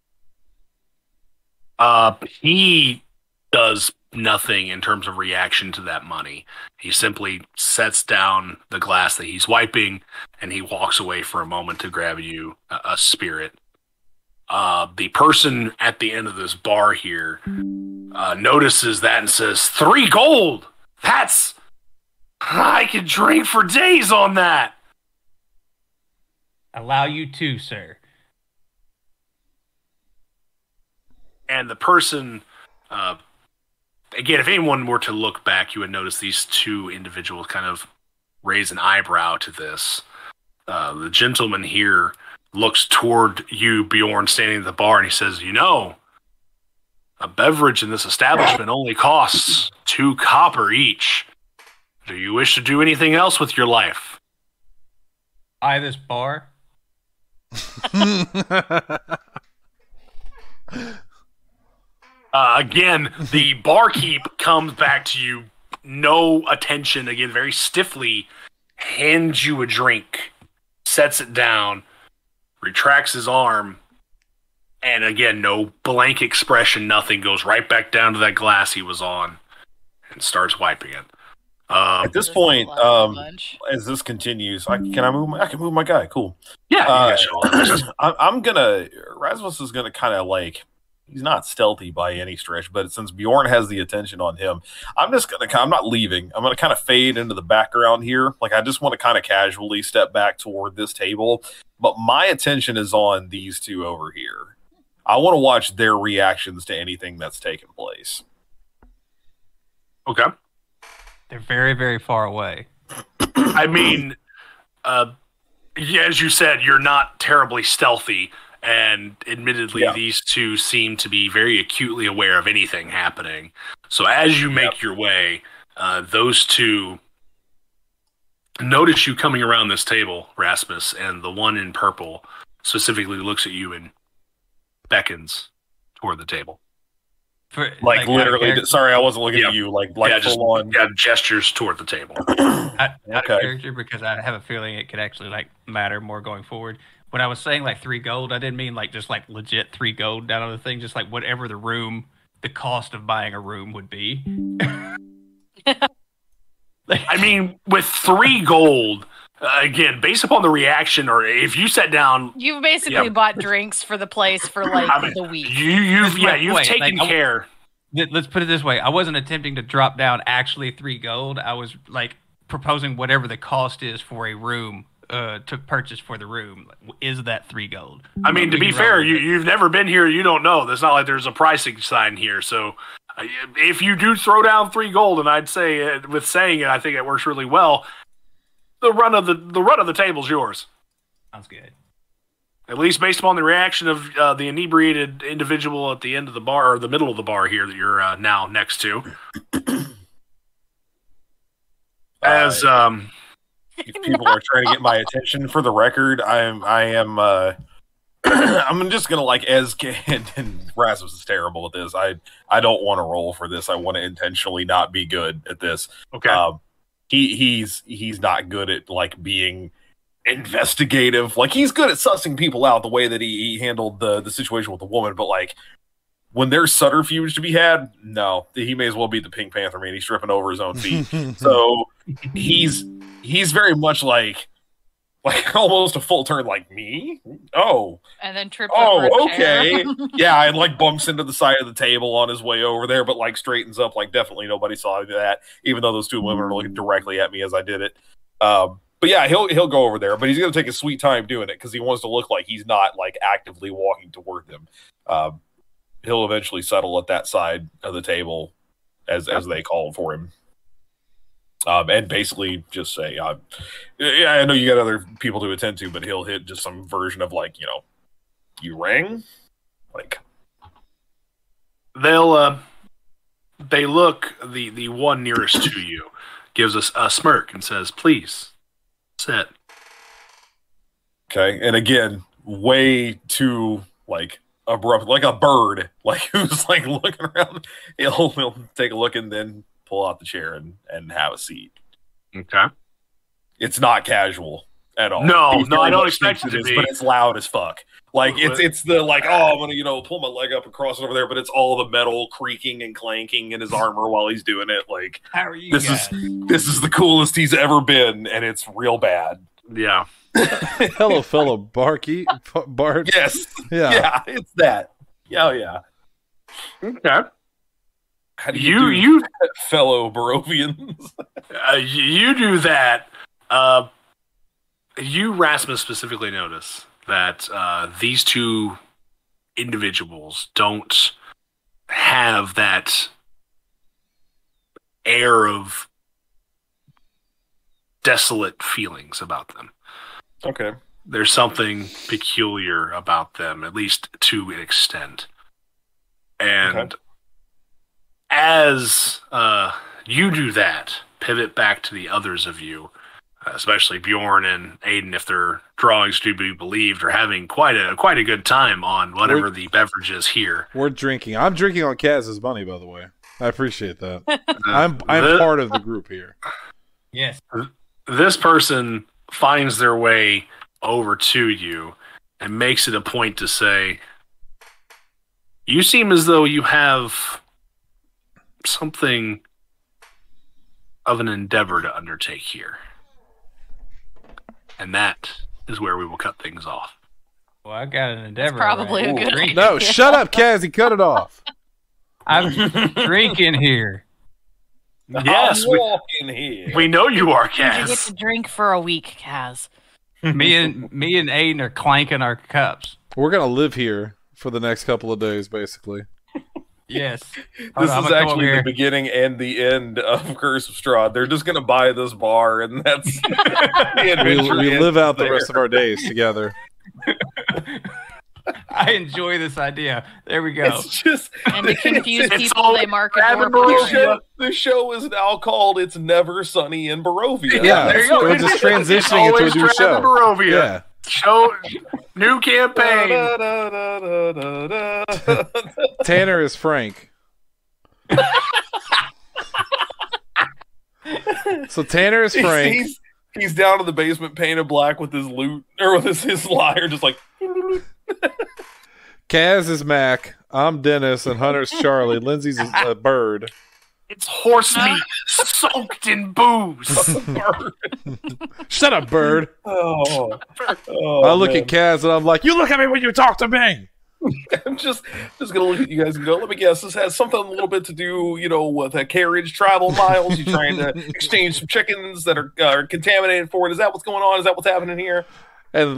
He does nothing in terms of reaction to that money. He simply sets down the glass that he's wiping, and he walks away for a moment to grab you a spirit. The person at the end of this bar here notices that and says, 3 gold! I could drink for days on that! Allow you to, sir. And the person, again, if anyone were to look back, you would notice these two individuals kind of raise an eyebrow to this. The gentleman here looks toward you, Bjorn, standing at the bar, and he says, a beverage in this establishment only costs 2 copper each. Do you wish to do anything else with your life? Buy this bar? Again, the barkeep comes back to you, no attention, again, very stiffly, hands you a drink, sets it down, retracts his arm, and again, no blank expression, nothing, goes right back down to that glass he was on and starts wiping it. At this point, as this continues, I can move my guy. Cool. Yeah. Rasmus is gonna kind of he's not stealthy by any stretch, but since Bjorn has the attention on him, I'm not leaving. I'm gonna kind of fade into the background here. I just want to kind of casually step back toward this table, but my attention is on these two over here. I want to watch their reactions to anything that's taken place. Okay. They're very, very far away. I mean, as you said, you're not terribly stealthy, and admittedly, these two seem to be very acutely aware of anything happening. So as you make your way, those two notice you coming around this table, Rasmus, and the one in purple specifically looks at you and beckons toward the table. Literally, sorry, I wasn't looking at you. Full on. Yeah, gestures toward the table. Out of character, because I have a feeling it could actually matter more going forward. When I was saying 3 gold, I didn't mean just legit 3 gold down on the thing. Just whatever the cost of buying a room would be. I mean, with 3 gold. Again, based upon the reaction, or if you sat down, you've basically bought drinks for the place for the week. You've taken care. Let's put it this way: I wasn't attempting to drop down actually 3 gold. I was proposing whatever the cost is for a room to purchase for the room. Is that 3 gold? I mean, to be fair, you've never been here. You don't know. It's not like there's a pricing sign here. So if you do throw down 3 gold, and I'd say with saying it, I think it works really well. The run of the table's yours. Sounds good. At least based upon the reaction of the inebriated individual at the end of the bar, or the middle of the bar here that you're now next to. As if people are trying to get my attention, for the record, I'm just gonna and Rasmus is terrible at this. I don't want to roll for this. I want to intentionally not be good at this. Okay. He's not good at being investigative. He's good at sussing people out the way that he handled the situation with the woman, but when there's subterfuge to be had, no, he may as well be the Pink Panther man. He's tripping over his own feet. So he's very much like almost a full turn, like me. Oh, and then trips. Oh, okay. Yeah, and like bumps into the side of the table on his way over there, but like straightens up. Like definitely nobody saw that, even though those two women are looking directly at me as I did it. But yeah, he'll go over there, but he's gonna take a sweet time doing it because he wants to look like he's not like actively walking toward them. He'll eventually settle at that side of the table as they call for him. And basically just say, yeah, I know you got other people to attend to, but he'll hit just some version of like, you rang? Like, they look, the one nearest to you gives us a smirk and says, please, sit. Okay, and again, way too, like, abrupt, like a bird, like who's like looking around. He'll take a look and then pull out the chair and have a seat. Okay, it's not casual at all. No, I don't expect it to be, but it's loud as fuck. Like it's the like, oh, I'm gonna pull my leg up and cross it over there, but it's all the metal creaking and clanking in his armor while he's doing it. Like, how are you? This is the coolest he's ever been, and it's real bad. Yeah. Hello, fellow Bart. Yes. Yeah, it's that. Yeah. Okay. How do you fellow Barovians? You do that. You, Rasmus, specifically notice that these two individuals don't have that air of desolate feelings about them. Okay. There's something peculiar about them, at least to an extent. And as you do that, pivot back to the others of you, especially Bjorn and Aiden, if their drawings to be believed, are having quite a good time on whatever the beverage is here. We're drinking. I'm drinking on Kaz's money, by the way. I appreciate that. I'm part of the group here. Yes. This person finds their way over to you and makes it a point to say, you seem as though you have something of an endeavor to undertake here. And that is where we will cut things off. Well, I got an endeavor. That's probably a good idea. No, shut up, Kazzy. Cut it off. I'm drinking here. Yes, we know you are, Kaz. You get to drink for a week, Kaz. Me and Aiden are clanking our cups. We're gonna live here for the next couple of days, basically. Yes. This is actually the beginning and the end of Curse of Strahd. They're just gonna buy this bar, and that's we live out the rest of our days together. I enjoy this idea. There we go. It's just and to confuse people, they mark it. The show is now called "It's Never Sunny in Barovia." Yeah, we're just transitioning into a new show. Barovia. Yeah, show new campaign. Tanner is Frank. So Tanner is Frank. He's down in the basement, painted black with his loot or with his lyre, just like. Kaz is Mac. I'm Dennis, and Hunter's Charlie. Lindsay's a bird. It's horse meat soaked in booze. Shut up, bird. Oh, I look at Kaz and I'm like, you look at me when you talk to me. I'm just gonna look at you guys and go, let me guess, this has something a little bit to do, with a carriage travel miles. You're trying to exchange some chickens that are contaminated for it. Is that what's going on? Is that what's happening here? And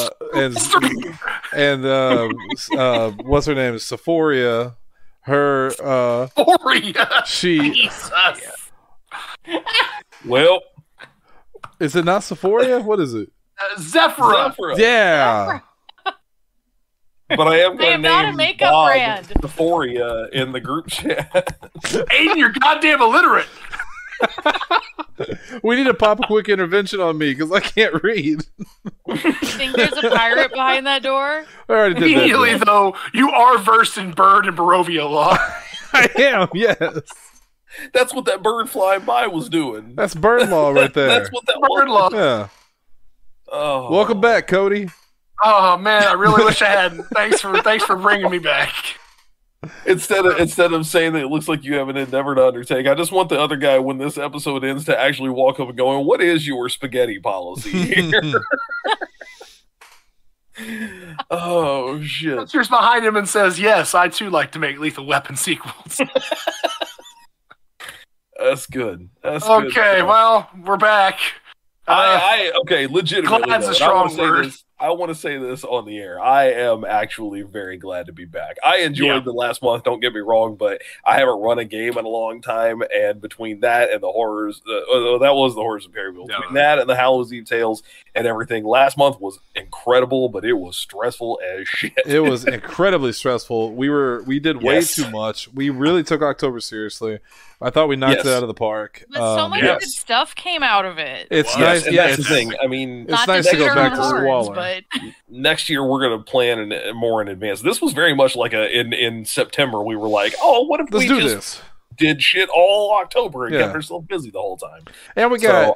what's her name? Sephoria. Her Sephoria. She. Jesus. Well, is it not Sephoria? What is it? Zephyrah. Yeah. But I am going to name a makeup Bob brand. Sephoria in the group chat. Aiden, you're goddamn illiterate. We need to pop a quick intervention on me because I can't read. You think there's a pirate behind that door? I already did immediately, that. Though, you are versed in bird and Barovia law. I am, yes. That's what that bird flying by was doing. That's bird law right there. That's what that bird law. Yeah. Oh. Welcome back, Cody. Oh man, I really wish I had. Thanks for bringing me back. Instead of saying that it looks like you have an endeavor to undertake, I just want the other guy, when this episode ends, to actually walk up and go, "What is your spaghetti policy here?" Oh shit! Cheers behind him and says, "Yes, I too like to make Lethal Weapon sequels." That's good. That's okay. Good. Well, we're back. Okay, legitimately. Glad's a strong word. I want to say this on the air. I am actually very glad to be back. I enjoyed the last month, don't get me wrong, but I haven't run a game in a long time, and between that and the horrors, that was the Horrors of Perryville. Between that and the Hallows' Eve Tales and everything, last month was incredible, but it was stressful as shit. It was incredibly stressful. We did way too much. We really took October seriously. I thought we knocked it out of the park. But so much good stuff came out of it. It's nice. And that's the thing. I mean, it's nice to go back to Squalor. But... Next year, we're going to plan more in advance. This was very much like in September, we were like, oh, what if we just did shit all October and kept ourselves busy the whole time? And we got...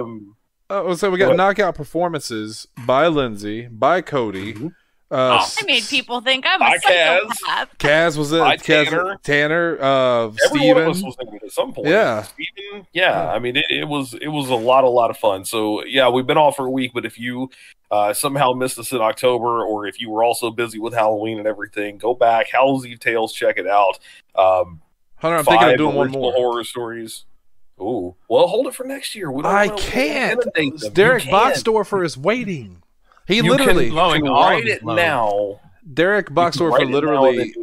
So we got knockout performances by Lindsay, by Cody. Mm-hmm. I made people think I'm a psychopath. Kaz was it? Tanner, Every Steven. one of us was in it at some point. Yeah. Steven, I mean, it was a lot of fun. So, yeah, we've been off for a week, but if you somehow missed us in October, or if you were also busy with Halloween and everything, go back. Hallows' Eve Tales, check it out. Hunter, I'm thinking of doing one more. Horror stories. Ooh. Well, hold it for next year. I can't. Derek Boxdorfer is waiting. He literally write it now. Derek Boxdorfer literally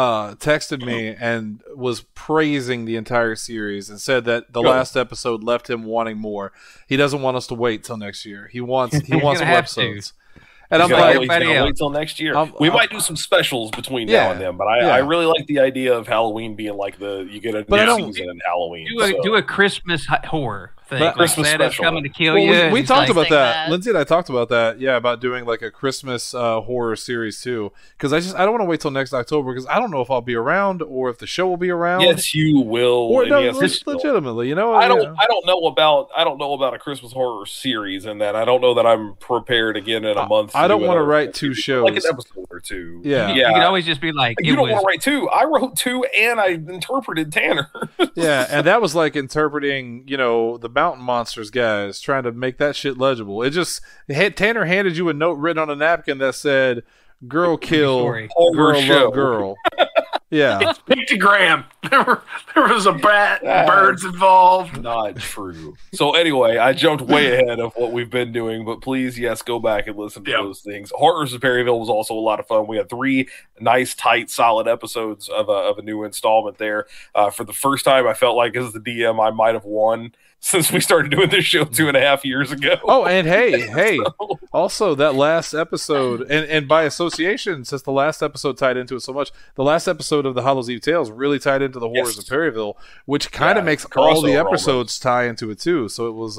texted me and was praising the entire series and said that the last episode left him wanting more. He doesn't want us to wait till next year. He wants more episodes. And I'm like, wait till next year. We might do some specials between now and then, but I really like the idea of Halloween being like you get a new season in Halloween. Do a Christmas horror thing. Like Christmas Santa's special. coming to kill you. We talked about that. Lindsay and I talked about that. Yeah, about doing like a Christmas horror series too. Because I don't want to wait till next October because I don't know if I'll be around or if the show will be around. Yes, you will. Or no, legitimately, you know. I don't know about a Christmas horror series, and that I don't know that I'm prepared again in a month. I don't want to write two shows, like an episode or two. Yeah, you can always just be like, you don't want to write two. I wrote two, and I interpreted Tanner. Yeah, and that was like interpreting, the Mountain Monsters guys, trying to make that shit legible. It just Tanner handed you a note written on a napkin that said, "Girl kill, girl love girl." Yeah, it's pictogram. There was a birds involved. Not true. So anyway, I jumped way ahead of what we've been doing, but please, go back and listen to those things. Horrors of Perryville was also a lot of fun. We had 3 nice, tight, solid episodes of a new installment there. For the first time, I felt like as the DM, I might have won since we started doing this show 2.5 years ago. Oh, and hey, also that last episode, and by association, since the last episode tied into it so much, the last episode of the Hallows' Eve Tales really tied into the Horrors of Perryville, which kind of makes all the episodes tie into it too. So it was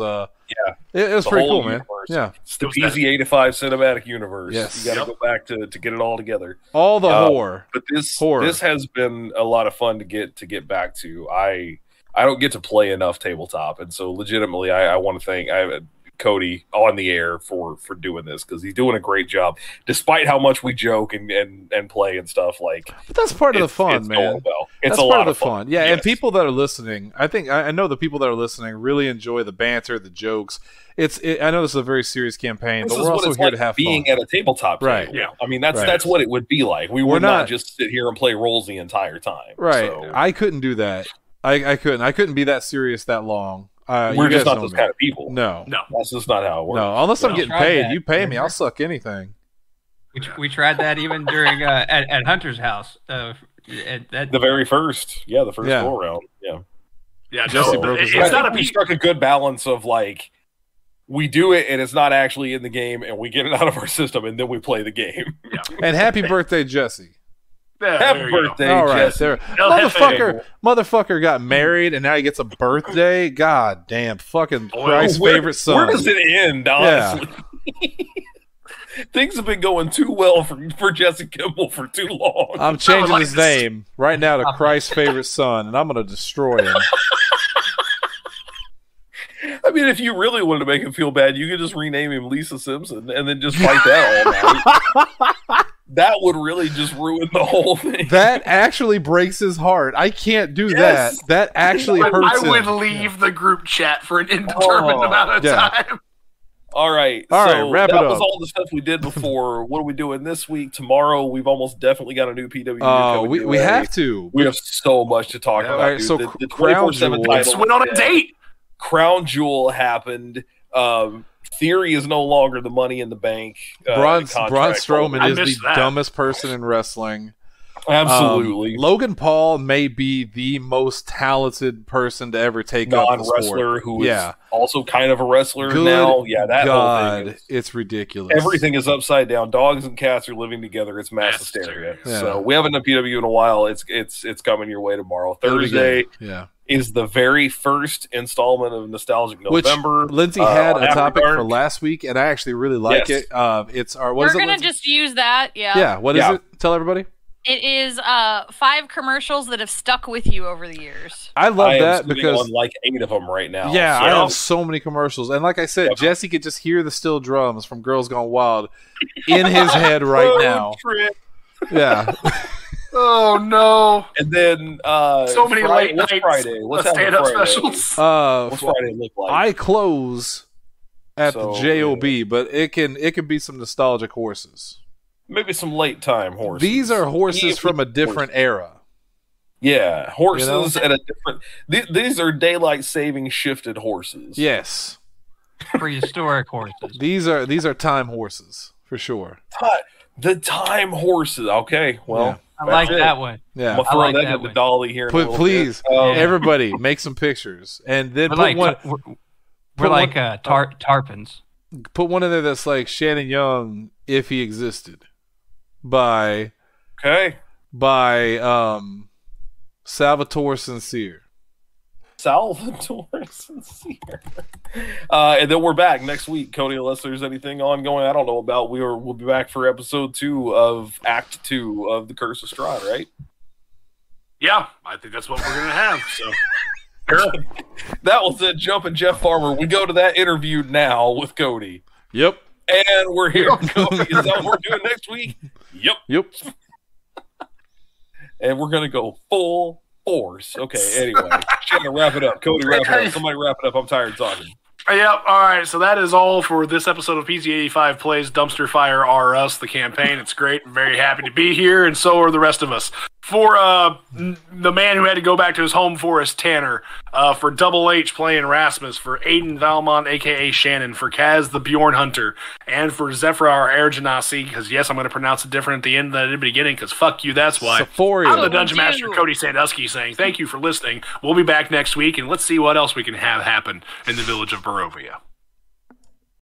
it was pretty cool, man. Yeah, it's the PZ85 cinematic universe. Yes, you got to go back to get it all together. All the horror, but this has been a lot of fun to get back to. I don't get to play enough tabletop, and so legitimately, I want to thank Cody on the air for doing this because he's doing a great job, despite how much we joke and play and stuff. But that's part of the fun, man. It's a lot of fun. Yeah, and people that are listening, I know the people that are listening really enjoy the banter, the jokes. I know this is a very serious campaign, but we're also here to have being fun. At a tabletop table. Right. Yeah. I mean, that's what it would be like. We would not just sit here and play roles the entire time. Right. So. I couldn't do that. I couldn't be that serious that long. We're just not those kind of people. No, that's just not how it works. No, unless I'm getting paid. You pay me, I'll suck anything. We tried that even during at Hunter's house. The very first, the first go around. Yeah. Jesse broke his leg. We struck a good balance of we do it and it's not actually in the game, and we get it out of our system, and then we play the game. Yeah. And happy birthday, Jesse. Yeah, happy birthday, all right, Jesse. Motherfucker got married and now he gets a birthday. God damn, fucking Christ's favorite son. Where does it end, honestly? Yeah. Things have been going too well for Jesse Kimball for too long. I'm changing his name right now to Christ's favorite son, and I'm going to destroy him. I mean, if you really wanted to make him feel bad, you could just rename him Lisa Simpson and then just fight that all night. that would really just ruin the whole thing. That actually breaks his heart. I can't do that. That actually hurts him. I would leave the group chat for an indeterminate amount of time. All right, wrap it up. That was all the stuff we did before. What are we doing this week? Tomorrow, we've almost definitely got a new PW. We have to. We have so much to talk about. All right, dude. so the Crown Jewel. Let's went on a date. Crown Jewel happened. Theory is no longer the Money in the Bank. Braun Strowman is the dumbest person in wrestling. Absolutely. Logan Paul may be the most talented person to ever take up the sport. Non-wrestler who is also kind of a wrestler now. Yeah, that whole thing it's ridiculous. Everything is upside down. Dogs and cats are living together. It's mass hysteria. Yeah. So we haven't done PW in a while. It's coming your way tomorrow. Thursday is the very first installment of Nostalgic November. Which Lindsay had a topic for last week, and I actually really like it. It's our. We're gonna just use that. Yeah. Yeah. What is it? Tell everybody. It is 5 commercials that have stuck with you over the years. I love that because on like 8 of them right now. Yeah, I have so many commercials, and like I said, Jesse could just hear the steel drums from Girls Gone Wild in his head right now. Yeah. Oh no! And then so many late nights. Friday? What's stand-up specials? What's Friday look like? I close at the JOB, but it can be some nostalgic horses. Maybe some late time horses. These are horses from a different era. Yeah, horses at a different. These are daylight saving shifted horses. Yes, prehistoric horses. These are time horses for sure. The time horses. Okay, well, I like that one. Yeah, I'm gonna throw that in the dolly here. Please, everybody, make some pictures and then put one. We're like tarpons. Put one in there that's like Shannon Young if he existed. By Salvatore Sincere. And then we're back next week, Cody, unless there's anything ongoing I don't know about. We'll be back for episode 2 of Act 2 of The Curse of Strahd, right? Yeah, I think that's what we're gonna have. So that was it. Jumping Jeff Farmer. We go to that interview now with Cody. Yep. And we're here. Cody, is that what we're doing next week? Yep. And we're gonna go full force. Okay. Anyway, Shannon, wrap it up. Cody, wrap it up. Somebody wrap it up. I'm tired of talking. Yep. All right. So that is all for this episode of PZ85 Plays Dumpster Fire R Us, the campaign. It's great. I'm very happy to be here, and so are the rest of us. For the man who had to go back to his home forest, Tanner. For Double H playing Rasmus. For Aiden Valmont, a.k.a. Shannon. For Kaz the Bjorn Hunter. And for Zephyr Ergenasi, because yes, I'm going to pronounce it different at the end than I did at the beginning, because fuck you, that's why. Sephoria. I'm the Dungeon Master, Cody Sandusky, saying thank you for listening. We'll be back next week, and let's see what else we can have happen in the village of Barovia.